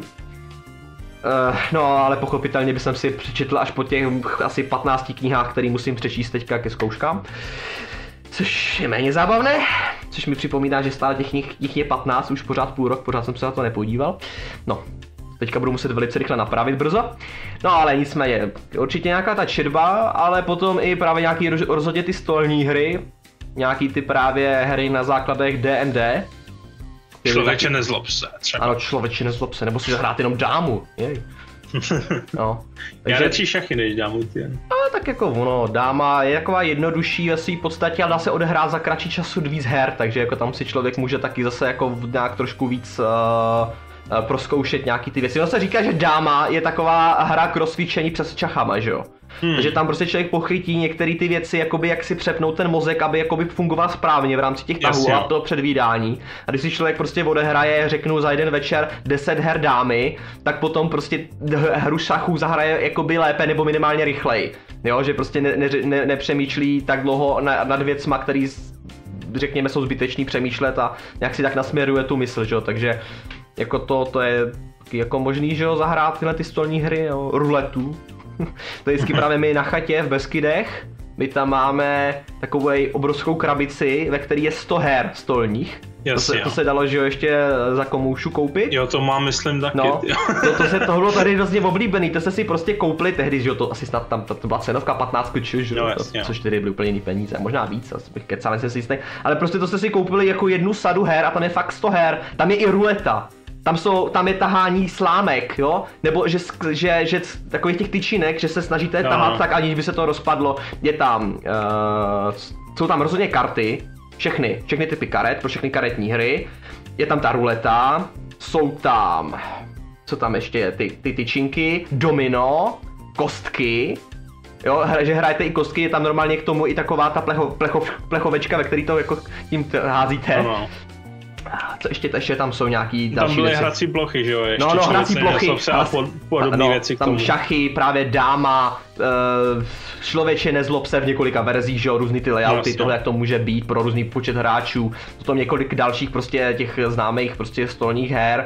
Uh, no ale pochopitelně bych si přečetl až po těch asi patnácti knihách, které musím přečíst teďka ke zkouškám. Což je méně zábavné, což mi připomíná, že stále těch jich je patnáct, už pořád půl rok, pořád jsem se na to nepodíval. No, teďka budu muset velice rychle napravit brzo. No ale nicméně, určitě nějaká ta četba, ale potom i právě nějaký rozhodně ty stolní hry, nějaký ty právě hry na základech D and D. Člověče nezlob se třeba. Ano, člověče nezlob se, nebo si zahrát jenom dámu, jej. No. Takže... Já radši šachy než dámu ty. Ale tak jako ono, dáma je taková jednodušší ve své podstatě, ale dá se odehrát za kratší času víc her, takže jako tam si člověk může taky zase jako nějak trošku víc uh, uh, prozkoušet nějaký ty věci. No se říká, že dáma je taková hra k rozcvičení přes šachama, že jo? Hmm. Takže tam prostě člověk pochytí některé ty věci, jakoby jak si přepnout ten mozek, aby jakoby fungoval správně v rámci těch tahů a toho předvídání. A když si člověk prostě odehraje, řeknu za jeden večer deset her dámy, tak potom prostě hru šachů zahraje jakoby lépe nebo minimálně rychleji. Jo, že prostě ne, ne, ne, nepřemýšlí tak dlouho na, nad věcma, který řekněme jsou zbytečný přemýšlet a nějak si tak nasměruje tu mysl, že jo, takže jako to, to je jako možný, že jo, zahrát tyhle ty stolní hry, jo, ruletu. To je vždycky právě my na chatě v Beskydech, my tam máme takovou obrovskou krabici, ve které je sto her stolních. Jasně, to, se, to se dalo, že jo, ještě za komoušu koupit. Jo, to mám, myslím, taky. No, to, to, se, to bylo tady hrozně oblíbený, to se si prostě koupili tehdy, že jo, to asi snad tam, to byla cenovka patnáct klíčů, že jo, no, to, což tedy byly úplně jiný peníze, možná víc, asi bych kecal, jsem si jistý, ale prostě to jste si koupili jako jednu sadu her a tam je fakt sto her, tam je i ruleta. Tam, jsou, tam je tahání slámek, jo? Nebo že, že, že takových těch tyčinek, že se snažíte no. tahat tak, aniž by se to rozpadlo. Je tam, uh, jsou tam rozhodně karty, všechny, všechny typy karet, pro všechny karetní hry. Je tam ta ruleta, jsou tam, co tam ještě, ty, ty tyčinky, domino, kostky. Jo, že hrajete i kostky, je tam normálně k tomu i taková ta plecho, plecho, plechovečka, ve který to jako tím házíte. No. Co ještě, ještě tam jsou nějaký další tam byly věci. hrací plochy, že jo? Ještě no, no, hrací plochy, a podobné no, věci k tomu. Tam šachy, právě dáma, uh, člověče nezlob se v několika verzích, že jo, různý ty layouty, no, tohle jak to může být pro různý počet hráčů, potom několik dalších prostě těch známých prostě stolních her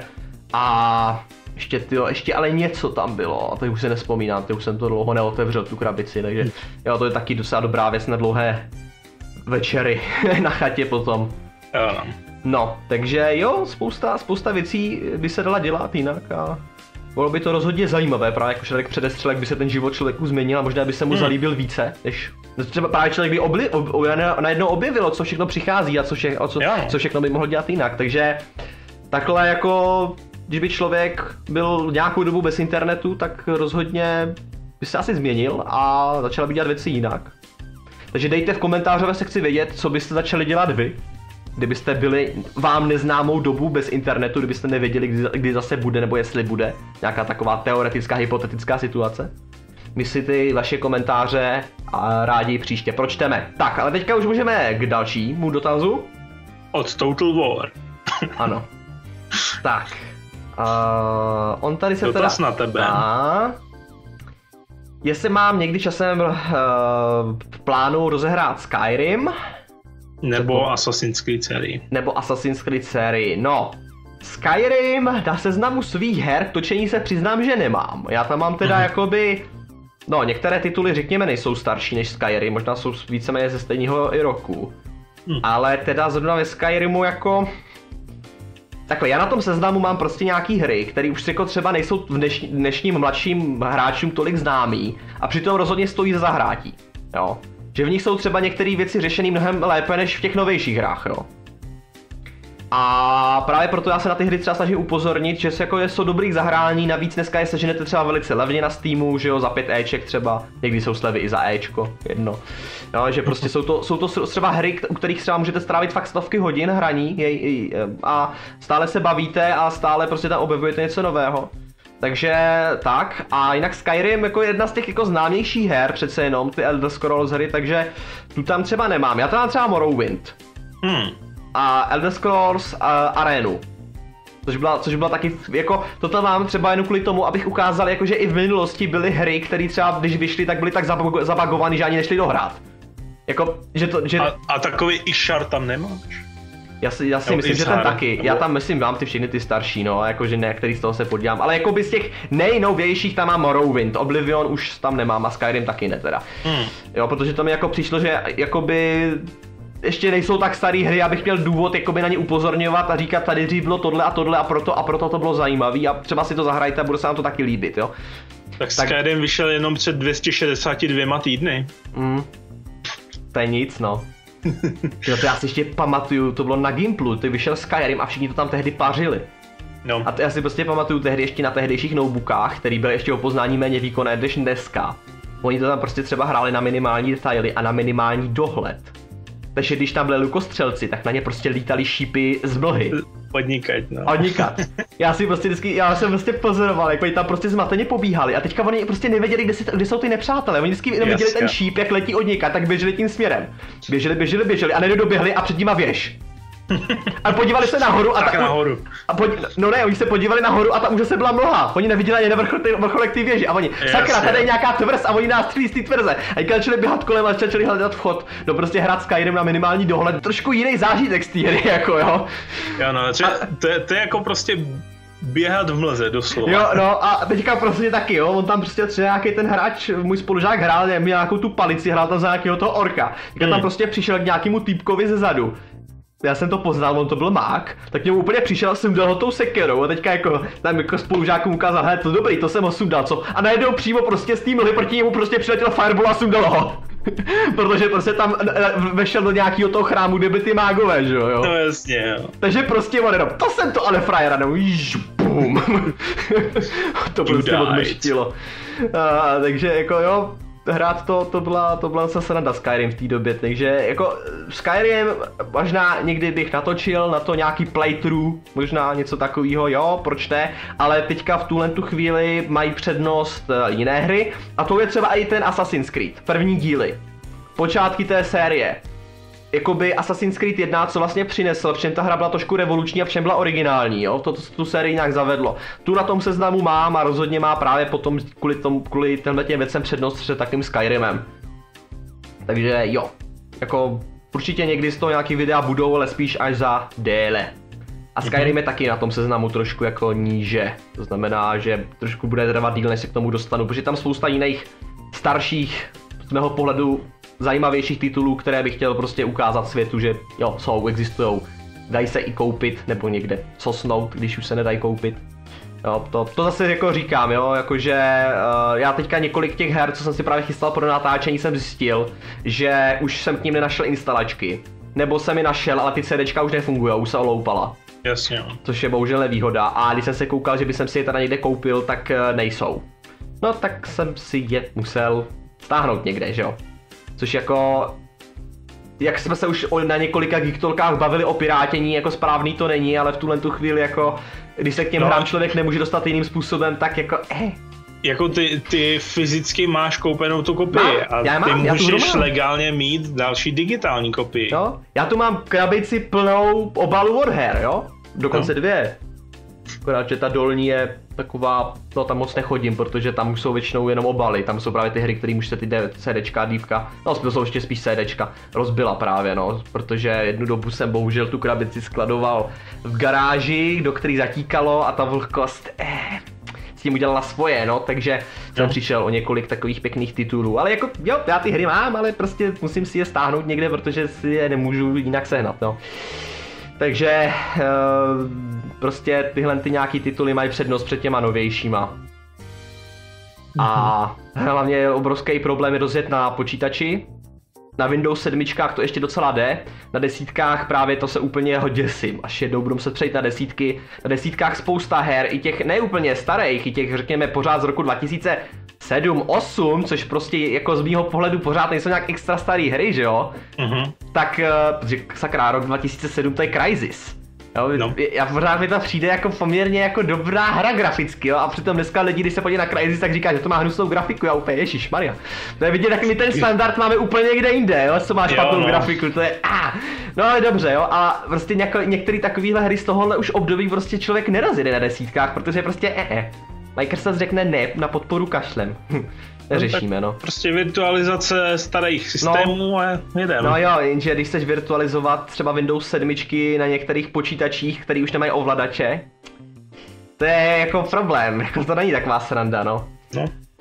a ještě tyjo, ještě ale něco tam bylo, a to už se nespomínám, to už jsem to dlouho neotevřel tu krabici, takže jo, to je taky docela dobrá věc na dlouhé večery na chatě potom. Jo, no. No, takže jo, spousta, spousta věcí by se dala dělat jinak a bylo by to rozhodně zajímavé, právě jako člověk předestřelek by se ten život člověku změnil a možná by se mu hmm. zalíbil více, než třeba právě člověk by obli, ob, ob, najednou objevilo, co všechno přichází a co, vše, co, co všechno by mohl dělat jinak, takže takhle jako, když by člověk byl nějakou dobu bez internetu, tak rozhodně by se asi změnil a začal by dělat věci jinak. Takže dejte v komentářové sekci vědět, co byste začali dělat vy. Kdybyste byli vám neznámou dobu bez internetu, kdybyste nevěděli, kdy, kdy zase bude nebo jestli bude nějaká taková teoretická, hypotetická situace. My si ty vaše komentáře a rádi příště pročteme. Tak, ale teďka už můžeme k dalšímu dotazu. Od Total War. Ano. Tak. Uh, on tady se Dotaz teda... na tebe. A... Jestli mám někdy časem uh, v plánu rozehrát Skyrim, nebo Nebo Assassin's Creed sérii. Nebo Assassin's Creed sérii, no. Skyrim na seznamu svých her k točení se přiznám, že nemám. Já tam mám teda mm. jakoby... No, některé tituly řekněme nejsou starší než Skyrim, možná jsou víceméně ze stejného i roku. Mm. Ale teda zrovna ve Skyrimu jako... Takhle, já na tom seznamu mám prostě nějaký hry, které už jako třeba nejsou v dnešní, dnešním mladším hráčům tolik známý a přitom rozhodně stojí za zahrátí, jo. Že v nich jsou třeba některé věci řešené mnohem lépe než v těch novějších hrách, jo. A právě proto já se na ty hry třeba snažím upozornit, že jako jsou dobrý zahrání, navíc dneska je seženete třeba velice levně na Steamu, že jo, za pět éček třeba, někdy jsou slevy i za éčko, jedno. Jo, že prostě jsou to, jsou to třeba hry, u kterých třeba můžete strávit fakt stovky hodin hraní jej, jej, a stále se bavíte a stále prostě tam objevujete něco nového. Takže tak, a jinak Skyrim jako jedna z těch jako známějších her přece jenom, ty Elder Scrolls hry, takže tu tam třeba nemám. Já tam mám třeba Morrowind. Hmm. A Elder Scrolls uh, Arenu. Což byla, což byla taky, jako, toto mám třeba jen kvůli tomu, abych ukázal, jako, že i v minulosti byly hry, které třeba, když vyšly, tak byly tak zabagovaný, že ani nešli dohrát. Jako, že to, že... A, a takový Ishar tam nemáš? Já si, já si no, myslím, Ishar, že ten taky, nebo... já tam myslím, mám ty všechny ty starší, no, jakože ne, který z toho se podívám, ale jako by z těch nejnovějších tam mám Morrowind, Oblivion už tam nemám a Skyrim taky ne teda. Hmm. Jo, protože to mi jako přišlo, že jakoby... ještě nejsou tak staré hry, abych měl důvod jakoby na ně upozorňovat a říkat, tady dřív bylo tohle a tohle a proto a proto to bylo zajímavý a třeba si to zahrajte a bude se vám to taky líbit, jo. Tak, tak Skyrim vyšel jenom před dvě stě šedesát dva týdny. Mm, to je nic, no. Jo, to já si ještě pamatuju, to bylo na Gimplu, ty vyšel Skyrim a všichni to tam tehdy pařili. No. A to já si prostě pamatuju tehdy ještě na tehdejších notebookách, který byly ještě o poznání méně výkonné než dneska. Oni to tam prostě třeba hráli na minimální detaily a na minimální dohled. Takže když tam byli lukostřelci, tak na ně prostě lítali šípy z mlhy. Odnikat, no. Odnikat. Já si prostě vždycky, já jsem prostě pozoroval, jak oni tam prostě zmateně pobíhali a teďka oni prostě nevěděli, kde, si, kde jsou ty nepřátelé. Oni vždycky jenom viděli ten šíp, jak letí odnikat, tak běželi tím směrem. Běželi, běželi, běželi a najednou doběhli a před nima věž. A podívali se nahoru a tak ta, nahoru. A podí, no ne, oni se podívali nahoru a tam už zase byla mlha. Oni neviděli ani na vrcholek té věži a oni, yes, sakra, tady je nějaká tvrz a oni nás střílí z té tvrze. A když začali běhat kolem a začali hledat vchod, no prostě hrát Skyrim na minimální dohled, trošku jiný zážitek z té hry, jako jo. Jo no, to, to, to je jako prostě běhat v mlze, doslova. Jo, no a teďka prostě taky, jo, on tam prostě třeba nějaký ten hráč, můj spolužák hrál, měl nějakou tu palici, hrál tam za nějakého toho orka. Teďka hmm. tam prostě přišel k nějakému týpkovi ze zadu. Já jsem to poznal, on to byl mák, tak mě úplně přišel, jsem dal ho tou sekerou a teďka jako tam jako spolužákům ukázal, hele, to dobrý, to jsem ho sundal, co? A najednou přímo prostě z té mlhy proti němu prostě přiletěl fireball a sundal ho. Protože prostě tam vešel do nějakého toho chrámu, kde by ty mágové, že jo? No jasně, jo. Takže prostě on jenom, to jsem to ale frajera, no, bum. To prostě odmrštilo. A, takže jako jo, hrát to, to byla, to byla zase sranda Skyrim v té době, takže jako Skyrim možná někdy bych natočil na to nějaký playthrough, možná něco takového, jo, proč ne, ale teďka v tuhle tu chvíli mají přednost jiné hry a to je třeba i ten Assassin's Creed, první díly, počátky té série. Jakoby Assassin's Creed jedna, co vlastně přinesl, v čem ta hra byla trošku revoluční a v čem byla originální, jo, to, to tu sérii nějak zavedlo. Tu na tom seznamu mám a rozhodně má právě potom kvůli, tom, kvůli těmhle těm věcem přednost před takým Skyrimem. Takže jo, jako určitě někdy z toho nějaký videa budou, ale spíš až za déle. A Skyrim je taky na tom seznamu trošku jako níže, to znamená, že trošku bude trvat díl, než se k tomu dostanu, protože tam spousta jiných starších, z mého pohledu, zajímavějších titulů, které bych chtěl prostě ukázat světu, že jo, jsou, existujou. Dají se i koupit, nebo někde sosnout, když už se nedají koupit. Jo, to, to zase jako říkám, jo, jakože uh, já teďka několik těch her, co jsem si právě chystal pro natáčení, jsem zjistil, že už jsem k ním nenašel instalačky. Nebo jsem je našel, ale ty CDčka už nefungujou, už se oloupala. Jasně. Což je bohužel nevýhoda. A když jsem se koukal, že bych si je teda někde koupil, tak uh, nejsou. No tak jsem si je musel stáhnout někde, že jo. Což jako, jak jsme se už na několika geektolkách bavili o pirátění, jako správný to není, ale v tuhle tu chvíli jako, když se k těm no. hrám člověk nemůže dostat jiným způsobem, tak jako eh. Jako ty, ty fyzicky máš koupenou tu kopii mám, a já mám, ty já můžeš legálně mít další digitální kopii. Jo, já tu mám krabici plnou obalu od her, jo, dokonce no. dvě. Akorát, že ta dolní je taková, no tam moc nechodím, protože tam už jsou většinou jenom obaly, tam jsou právě ty hry, které můžete ty CDčka, dívka, no to jsou ještě spíš CDčka, rozbila právě, no, protože jednu dobu jsem bohužel tu krabici skladoval v garáži, do který zatíkalo a ta vlhkost, eh, s tím udělala svoje, no, takže jsem no. přišel o několik takových pěkných titulů, ale jako, jo, já ty hry mám, ale prostě musím si je stáhnout někde, protože si je nemůžu jinak sehnat, no. Takže prostě tyhle ty nějaký tituly mají přednost před těma novějšíma. A hlavně obrovský problém je rozjet na počítači. Na Windows sedm to ještě docela jde, na desítkách právě to se úplně ho děsím, až jednou budu muset přejít na desítky. Na desítkách spousta her, i těch neúplně starých, i těch řekněme pořád z roku dva tisíce sedm, osm, což prostě jako z mýho pohledu pořád nejsou nějak extra starý hry, že jo? Uh-huh. Tak, protože sakra, rok dva tisíce sedm to je Crysis. Jo, no. Já pořád mi to přijde jako poměrně jako dobrá hra graficky, jo, a přitom dneska lidi, když se podívají na Crysis, tak říká, že to má hnusnou grafiku, já úplně ježišmarja. To je vidět, jak my ten standard máme úplně někde jinde, jo, co má špatnou no. grafiku, to je ah. No ale dobře, jo, a prostě něko, některé takovéhle hry z tohohle už období prostě člověk nerozjede na desítkách, protože prostě eh eh. Microsoft řekne ne, na podporu kašlem. Neřešíme, no. Prostě virtualizace starých systémů no, a jedeme. No jo, jenže když chceš virtualizovat třeba Windows sedm na některých počítačích, který už nemají ovladače, to je jako problém, jako to není taková sranda, no. No.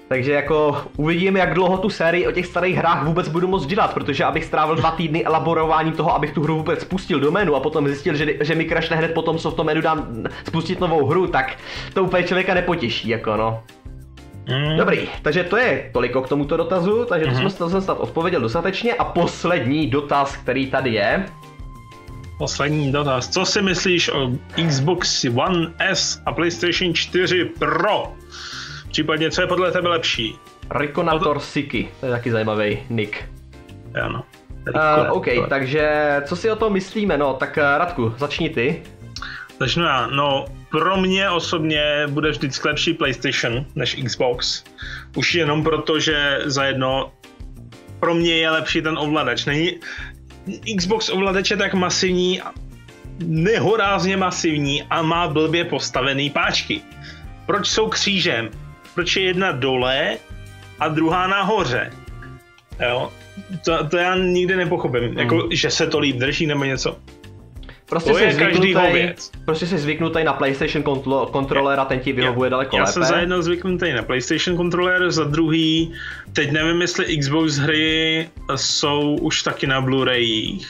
Takže jako uvidíme, jak dlouho tu sérii o těch starých hrách vůbec budu moct dělat, protože abych strávil dva týdny elaborováním toho, abych tu hru vůbec spustil do menu a potom zjistil, že, že mi crashne hned potom, co v tom menu dám spustit novou hru, tak to úplně člověka nepotěší, jako no. Mm. Dobrý, takže to je toliko k tomuto dotazu, takže mm-hmm. to jsme to snad odpověděl dostatečně a poslední dotaz, který tady je. Poslední dotaz. Co si myslíš o Xbox One S a PlayStation čtyři Pro? Případně, co je podle tebe lepší? Rikonator Siki, to je taky zajímavý nick. Ano. Uh, OK, takže co si o tom myslíme? No, tak Radku, začni ty. Začnu já. No, pro mě osobně bude vždycky lepší PlayStation než Xbox. Už jenom proto, že zajedno pro mě je lepší ten ovladač. Není... Xbox ovladač je tak masivní, nehorázně masivní a má blbě postavený páčky. Proč jsou křížem? Proč je jedna dole a druhá nahoře? Jo? To, to já nikdy nepochopím. Mm. Jako, že se to líp drží nebo něco. Prostě to je každýho věc. Prostě jsi zvyknutý na PlayStation kontro- kontroler a ten ti vyhovuje daleko já lépe. Já jsem za jedno zvyknutý na PlayStation kontroler, za druhý, teď nevím, jestli Xbox hry jsou už taky na Blu-rayích,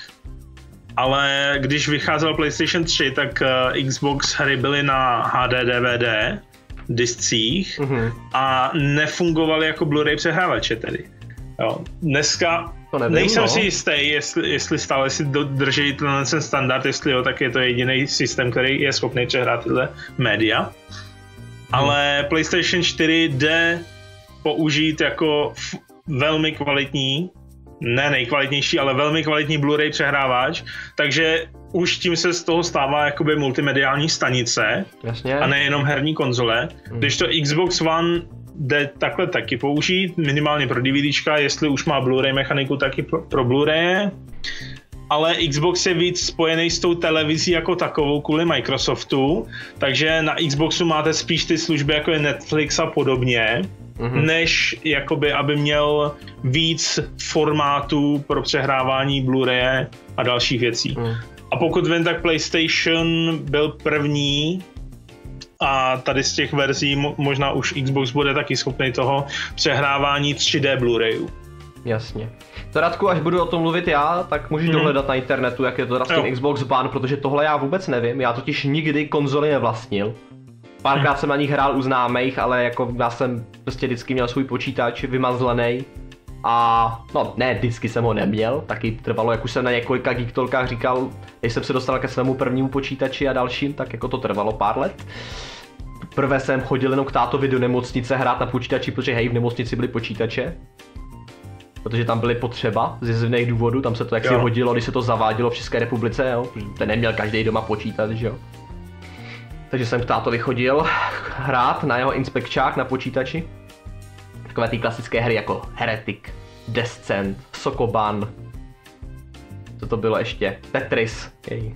ale když vycházel PlayStation tři, tak uh, Xbox hry byly na H D D V D discích mm-hmm. a nefungovaly jako Blu-ray přehrávače tedy. Jo. Dneska nevím, nejsem no. si jistý, jestli, jestli stále si drží ten standard, jestli jo, tak je to jediný systém, který je schopný přehrát tyhle média. Hmm. Ale PlayStation čtyři jde použít jako f- velmi kvalitní, ne nejkvalitnější, ale velmi kvalitní Blu-ray přehrávač, takže už tím se z toho stává jakoby multimediální stanice. Jasně. A nejenom herní konzole. Hmm. Když to Xbox One jde takhle taky použít, minimálně pro DVDčka, jestli už má Blu-ray mechaniku, taky pro, pro Blu-ray. Ale Xbox je víc spojený s tou televizí jako takovou kvůli Microsoftu, takže na Xboxu máte spíš ty služby jako je Netflix a podobně, mm-hmm. než jakoby, aby měl víc formátů pro přehrávání Blu-ray a dalších věcí. Mm. A pokud vím, tak PlayStation byl první a tady z těch verzí možná už Xbox bude taky schopný toho přehrávání tři dé Blu-rayu. Jasně. To Radku, až budu o tom mluvit já, tak můžeš hmm. dohledat na internetu, jak je to s tím Xbox One, protože tohle já vůbec nevím, já totiž nikdy konzoli nevlastnil. Párkrát hmm. jsem na nich hrál u známých, ale jako já jsem prostě vždycky měl svůj počítač vymazlený. A no ne, vždycky jsem ho neměl, taky trvalo, jak už jsem na několika geektolkách říkal, když jsem se dostal ke svému prvnímu počítači a dalším, tak jako to trvalo pár let. Prvé jsem chodil jenom k tátovi do nemocnice hrát na počítači, protože hej, v nemocnici byly počítače. Protože tam byly potřeba z zjevných důvodů, tam se to jaksi hodilo, když se to zavádělo v České republice, jo. Ten neměl každý doma počítač, že jo. Takže jsem k tátovi chodil hrát na jeho inspekčák na počítači. Takové ty klasické hry jako Heretic, Descent, Sokoban. Co to bylo ještě? Tetris.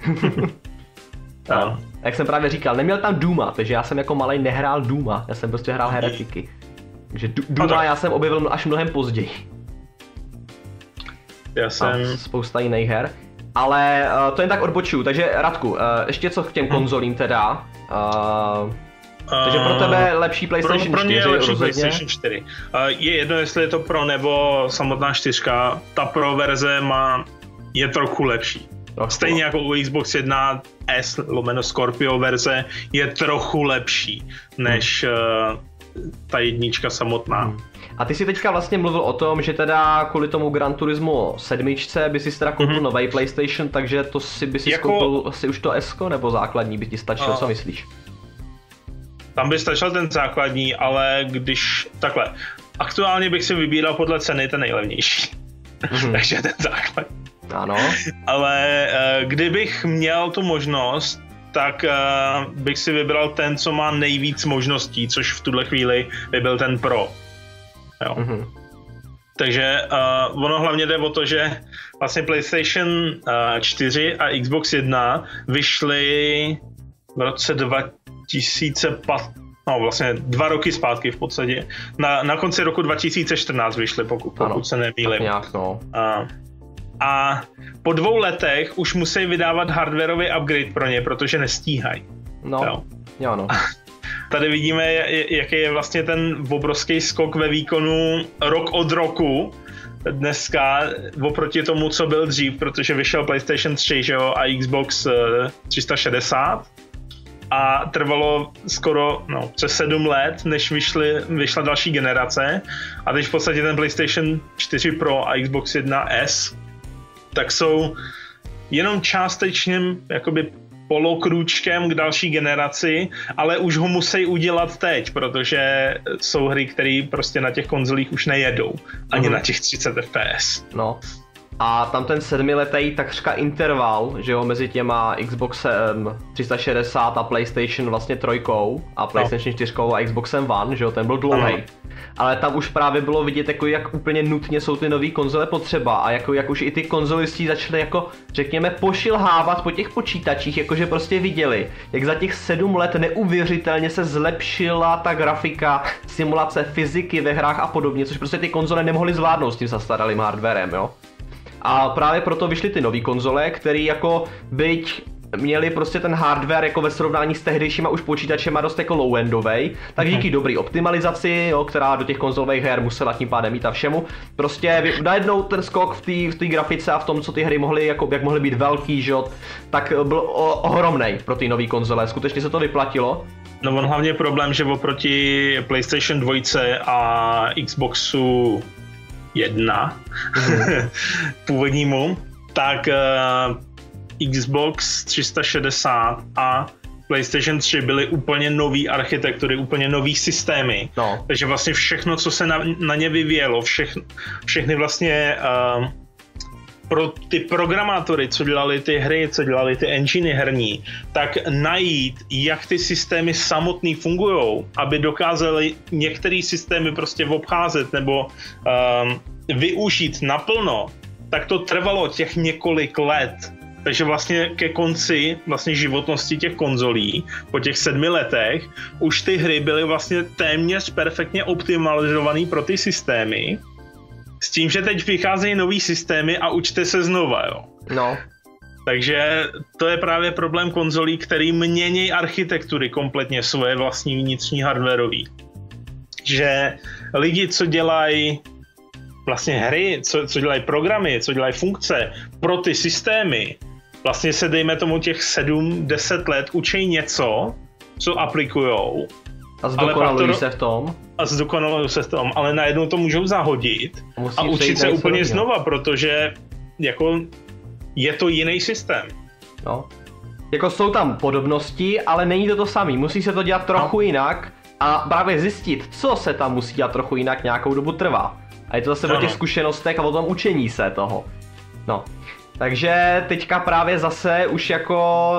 No. Jak jsem právě říkal, neměl tam Duma, takže já jsem jako malej nehrál Duma, já jsem prostě hrál Heretiky. Takže Duma já jsem objevil až mnohem později. Já jsem... A spousta jiných her. Ale uh, to jen tak odbočuju, takže Radku, uh, ještě co k těm konzolím teda. Uh, takže pro tebe lepší PlayStation čtyři, pro, pro mě je lepší rozhodně. PlayStation čtyři. Uh, je jedno, jestli je to Pro nebo samotná čtyřka, ta Pro verze má, je trochu lepší. Trochu. Stejně jako u Xbox One S lomeno Scorpio verze je trochu lepší než hmm. uh, ta jednička samotná. Hmm. A ty si teďka vlastně mluvil o tom, že teda kvůli tomu Gran Turismo sedm by si teda koupil mm-hmm. nový PlayStation, takže to si by si jako... koupil asi už to S-ko, nebo základní by ti stačilo, a... co myslíš? Tam by stačil ten základní, ale když takhle, aktuálně bych si vybíral podle ceny ten nejlevnější, mm-hmm. takže ten základní. Ano. Ale uh, kdybych měl tu možnost, tak uh, bych si vybral ten, co má nejvíc možností, což v tuhle chvíli by byl ten Pro. Jo. Mm-hmm. Takže uh, ono hlavně jde o to, že vlastně PlayStation uh, čtyři a Xbox One vyšly v roce dva tisíce patnáct, no vlastně dva roky zpátky v podstatě. Na, na konci roku dva tisíce čtrnáct vyšly, pokud, pokud se nemýlím. Nějak, no. uh, a po dvou letech už musí vydávat hardwareový upgrade pro ně, protože nestíhají. No, jo, jo no. tady vidíme, jaký je vlastně ten obrovský skok ve výkonu rok od roku dneska oproti tomu, co byl dřív, protože vyšel PlayStation tři, že jo, a Xbox tři sta šedesát a trvalo skoro no, přes sedm let, než vyšly, vyšla další generace a teď v podstatě ten PlayStation čtyři Pro a Xbox One S tak jsou jenom částečným jakoby polokrůčkem k další generaci, ale už ho musí udělat teď, protože jsou hry, které prostě na těch konzolích už nejedou. Ani mm. na těch třicet F P S. No. A tam ten sedmiletý takřka interval, že jo, mezi těma Xboxem tři sta šedesát a PlayStation vlastně trojkou a PlayStation no. čtyřkou a Xboxem One, že jo, ten byl dlouhý. Ano. Ale tam už právě bylo vidět, jako jak úplně nutně jsou ty nové konzole potřeba a jako jak už i ty konzolisti začali jako, řekněme, pošilhávat po těch počítačích, jakože prostě viděli, jak za těch sedm let neuvěřitelně se zlepšila ta grafika, simulace fyziky ve hrách a podobně, což prostě ty konzole nemohly zvládnout s tím zastaralým hardwarem, jo. A právě proto vyšly ty nové konzole, které jako byť měli prostě ten hardware jako ve srovnání s tehdejšíma už počítačema dost jako low-endovej, tak díky dobrý optimalizaci, jo, která do těch konzolových her musela tím pádem mít a všemu, prostě najednou ten skok v té v té grafice a v tom, co ty hry mohly, jako, jak mohly být velký, že, tak byl ohromnej pro ty nové konzole, skutečně se to vyplatilo. No on hlavně problém, že oproti PlayStation dva a Xboxu jedna mm. původnímu, tak uh, Xbox tři sta šedesát a PlayStation tři byly úplně nový architektury, úplně nový systémy. No. Takže vlastně všechno, co se na, na ně vyvíjelo, všechny, všechny vlastně uh, pro ty programátory, co dělali ty hry, co dělali ty enginy herní, tak najít, jak ty systémy samotný fungujou, aby dokázali některé systémy prostě obcházet nebo um, využít naplno, tak to trvalo těch několik let. Takže vlastně ke konci vlastně životnosti těch konzolí, po těch sedmi letech, už ty hry byly vlastně téměř perfektně optimalizované pro ty systémy. S tím, že teď vycházejí nový systémy a učte se znova, jo. No. Takže to je právě problém konzolí, který mění architektury kompletně svoje vlastní vnitřní hardwareový. Že lidi, co dělají vlastně hry, co, co dělají programy, co dělají funkce pro ty systémy, vlastně se dejme tomu těch sedm deset let učí něco, co aplikujou. A zdokonalují se v tom. A zdokonalují se v tom, ale najednou to můžou zahodit Musí a učit se úplně znova, protože jako je to jiný systém. No. Jako jsou tam podobnosti, ale není to to samý. Musí se to dělat trochu no. jinak a právě zjistit, co se tam musí dělat trochu jinak, nějakou dobu trvá. A je to zase ano. o těch zkušenostech a o tom učení se toho. No. Takže teďka právě zase už jako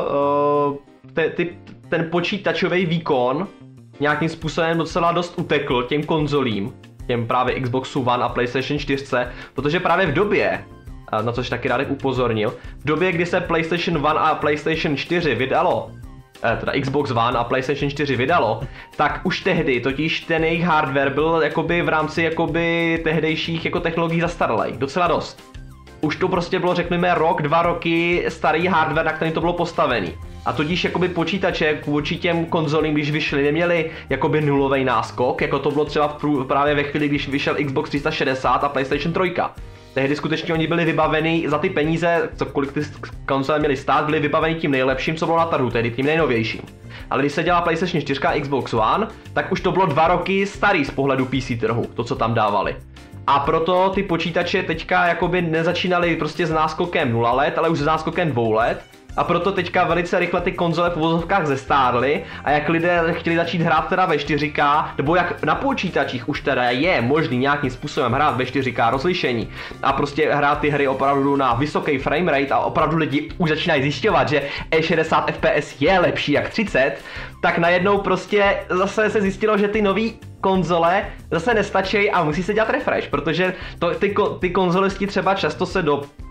uh, te, ty, ten počítačový výkon nějakým způsobem docela dost utekl těm konzolím, těm právě Xboxu One a PlayStation čtyři, protože právě v době, na což taky Radek upozornil, v době, kdy se PlayStation One a PlayStation čtyři vydalo, teda Xbox One a PlayStation čtyři vydalo, tak už tehdy totiž ten jejich hardware byl jakoby v rámci jakoby tehdejších jako technologií zastaralý, docela dost. Už to prostě bylo, řekněme, rok, dva roky starý hardware, na který to bylo postavený. A tudíž jakoby počítače vůči těm konzolím, když vyšly, neměli jakoby nulový náskok, jako to bylo třeba v prů, právě ve chvíli, když vyšel Xbox tři sta šedesát a PlayStation tři. Tehdy skutečně oni byli vybaveni za ty peníze, co kolik ty konzole měly stát, byli vybaveni tím nejlepším, co bylo na trhu, tedy tím nejnovějším. Ale když se dělala PlayStation čtyři a Xbox One, tak už to bylo dva roky starý z pohledu P C trhu, to co tam dávali. A proto ty počítače teďka jakoby nezačínaly prostě s náskokem nula let, ale už s náskokem dvou let. A proto teďka velice rychle ty konzole v uvozovkách zestárly a jak lidé chtěli začít hrát teda ve čtyři ká, nebo jak na počítačích už teda je možný nějakým způsobem hrát ve čtyři ká rozlišení a prostě hrát ty hry opravdu na vysoký framerate a opravdu lidi už začínají zjišťovat, že E šedesát F P S je lepší jak třicet, tak najednou prostě zase se zjistilo, že ty nový konzole zase nestačí a musí se dělat refresh, protože to, ty, ty konzolisti třeba často se do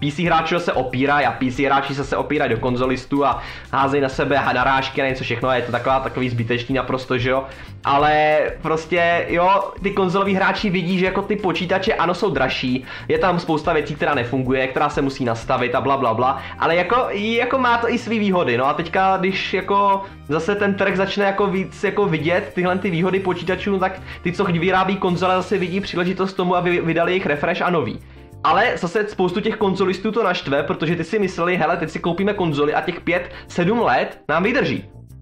P C hráči se opírají a P C hráči se se opírají do konzolistů a házejí na sebe narážky a něco všechno a je to taková takový zbytečný naprosto, že jo. Ale prostě jo, ty konzoloví hráči vidí, že jako ty počítače ano jsou dražší, je tam spousta věcí, která nefunguje, která se musí nastavit a bla bla bla, ale jako, jako má to i svý výhody, no a teďka když jako zase ten trh začne jako víc jako vidět tyhle ty výhody počítačů, tak ty, co vyrábí konzole, zase vidí příležitost tomu, aby vydali jejich refresh a nový. Ale zase spoustu těch konzolistů to naštve, protože ty si mysleli, hele, teď si koupíme konzoli a těch pět sedm let nám vydrží.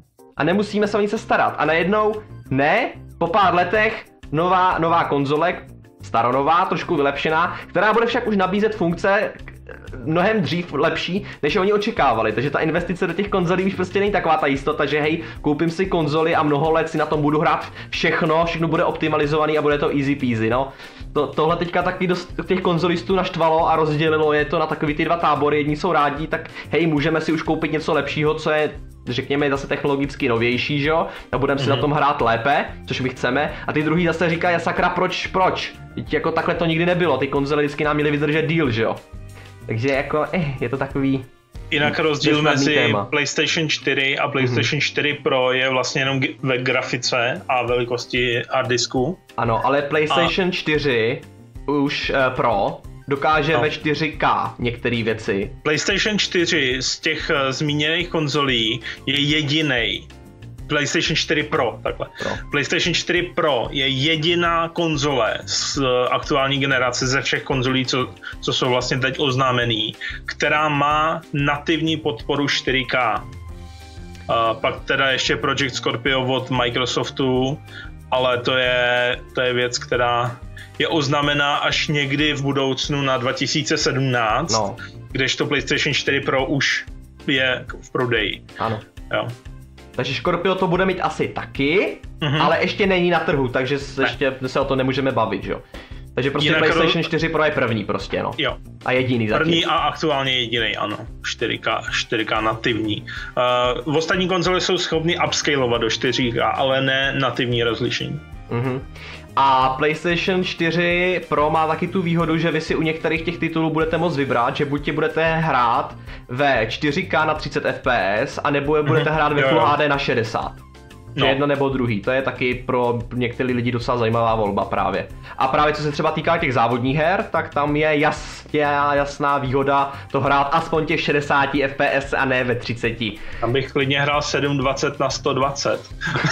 A nemusíme se o nic se starat. A najednou, ne, po pár letech nová, nová konzole, staronová, trošku vylepšená, která bude však už nabízet funkce mnohem dřív lepší, než oni očekávali. Takže ta investice do těch konzolí už prostě není taková ta jistota, že hej, koupím si konzoli a mnoho let si na tom budu hrát všechno, všechno bude optimalizovaný a bude to easy peasy, no. To, tohle teďka taky dost těch konzolistů naštvalo a rozdělilo je to na takový ty dva tábory. Jedni jsou rádi, tak hej, můžeme si už koupit něco lepšího, co je, řekněme, zase technologicky novější, že jo? A budeme si mm-hmm. na tom hrát lépe, což my chceme. A ty druhý zase říkají, sakra, proč, proč? Teď jako takhle to nikdy nebylo, ty konzole vždycky nám měly vydržet díl, že jo? Takže jako, eh, je to takový... Jinak rozdíl mezi téma. PlayStation čtyři a PlayStation mm-hmm. čtyři Pro je vlastně jenom ve grafice a velikosti hard disku. Ano, ale PlayStation a... čtyři už uh, Pro dokáže no. ve čtyři ká některé věci. PlayStation čtyři z těch uh, zmíněných konzolí je jedinej. PlayStation čtyři Pro, takhle. Pro. PlayStation čtyři Pro je jediná konzole z uh, aktuální generace ze všech konzolí, co, co jsou vlastně teď oznámený, která má nativní podporu čtyři ká. Uh, pak teda ještě Project Scorpio od Microsoftu, ale to je, to je věc, která je oznámená až někdy v budoucnu na dva tisíce sedmnáct, no. kdežto PlayStation čtyři Pro už je v prodeji. Ano. Jo. Takže Scorpio to bude mít asi taky, mm-hmm. ale ještě není na trhu, takže ne. ještě se o to nemůžeme bavit, jo. Takže prostě jinak PlayStation čtyři Pro je první prostě, no. Jo. A jediný zatím. První a aktuálně jediný, ano. čtyři ká, čtyři ká nativní. Uh, ostatní konzole jsou schopny upscalovat do čtyři ká, ale ne nativní rozlišení. Mm-hmm. A PlayStation čtyři Pro má taky tu výhodu, že vy si u některých těch titulů budete moct vybrat, že buď tě budete hrát ve čtyři ká na třicet ef pé es, anebo je budete mm-hmm. hrát ve Full há dé na šedesát. No. Jedno nebo druhý, to je taky pro některé lidi docela zajímavá volba právě. A právě co se třeba týká těch závodních her, tak tam je jasně, jasná výhoda to hrát aspoň těch šedesát ef pé es a ne ve třicet. Tam bych klidně hrál sedm dvacet na sto dvacet.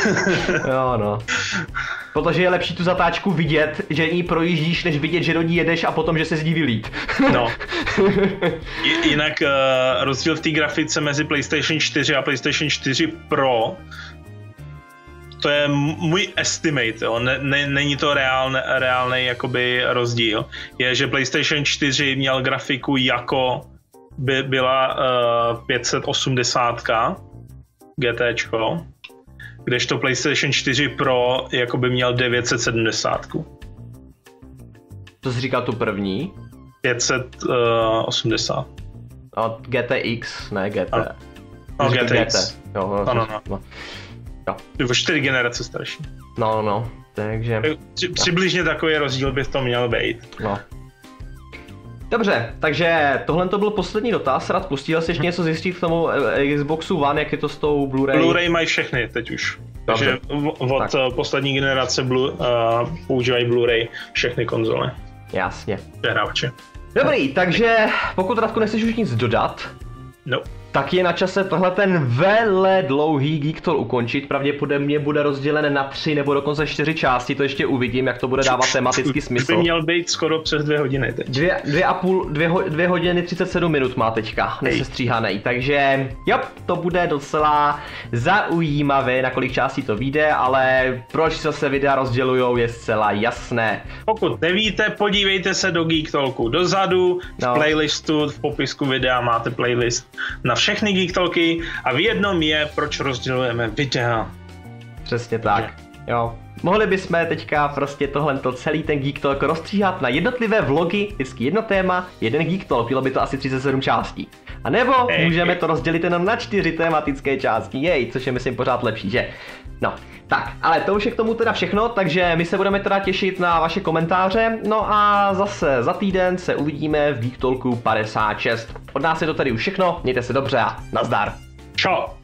Jo no. Protože je lepší tu zatáčku vidět, že ní projíždíš, než vidět, že do ní jedeš a potom, že se z ní vylít. No. Jinak uh, rozdíl v té grafice mezi PlayStation čtyři a PlayStation čtyři Pro, to je můj estimate, jo. Ne, ne, není to reálný reálný jakoby rozdíl. Je, že PlayStation čtyři měl grafiku jako by byla uh, pět set osmdesát GTčko, kdežto PlayStation čtyři Pro jakoby měl devět set sedmdesát. To jsi říkal tu první? pět set osmdesát. A G T X, ne G T. No, no G T X. G T. Jo, no, ano, no. no. Jo. O čtyři generace starší. No, no, takže... Při, přibližně takový rozdíl by to měl být. No. Dobře, takže tohle to byl poslední dotaz, rád pustil si ještě něco zjistit k tomu Xboxu One, jak je to s tou Blu-ray? Blu-ray mají všechny teď už. Takže od tak. poslední generace Blu, uh, používají Blu-ray všechny konzole. Jasně. Hráče. Dobrý, takže pokud Radku nechceš už nic dodat, no. tak je na čase tohle ten vele dlouhý Geek Talk ukončit. Pravděpodobně bude rozdělen na tři nebo dokonce čtyři části, to ještě uvidím, jak to bude dávat tematický smysl. By měl být skoro přes dvě hodiny teď. Dvě, dvě a půl, dvě, ho, dvě hodiny třicet sedm minut má teďka, nesestříhanej, takže jo, to bude docela zaujímavé, na kolik částí to vyjde, ale proč se videa rozdělujou je zcela jasné. Pokud nevíte, podívejte se do Geek Talku dozadu, v no. playlistu, v popisku videa máte playlist na všechny Geek Talky a v jednom je, proč rozdělujeme videa. Přesně tak. Jo. mohli bychom teďka prostě tohle celý ten Geek Talk rozstříhat na jednotlivé vlogy, vždycky jedno téma, jeden Geek Talk, bylo by to asi třicet sedm částí. A nebo můžeme to rozdělit jenom na čtyři tematické části, jej, což je myslím pořád lepší, že? No, tak, ale to už je k tomu teda všechno, takže my se budeme teda těšit na vaše komentáře, no a zase za týden se uvidíme v Geek Talku padesát šest. Od nás je to tady už všechno, mějte se dobře a nazdar. Čau.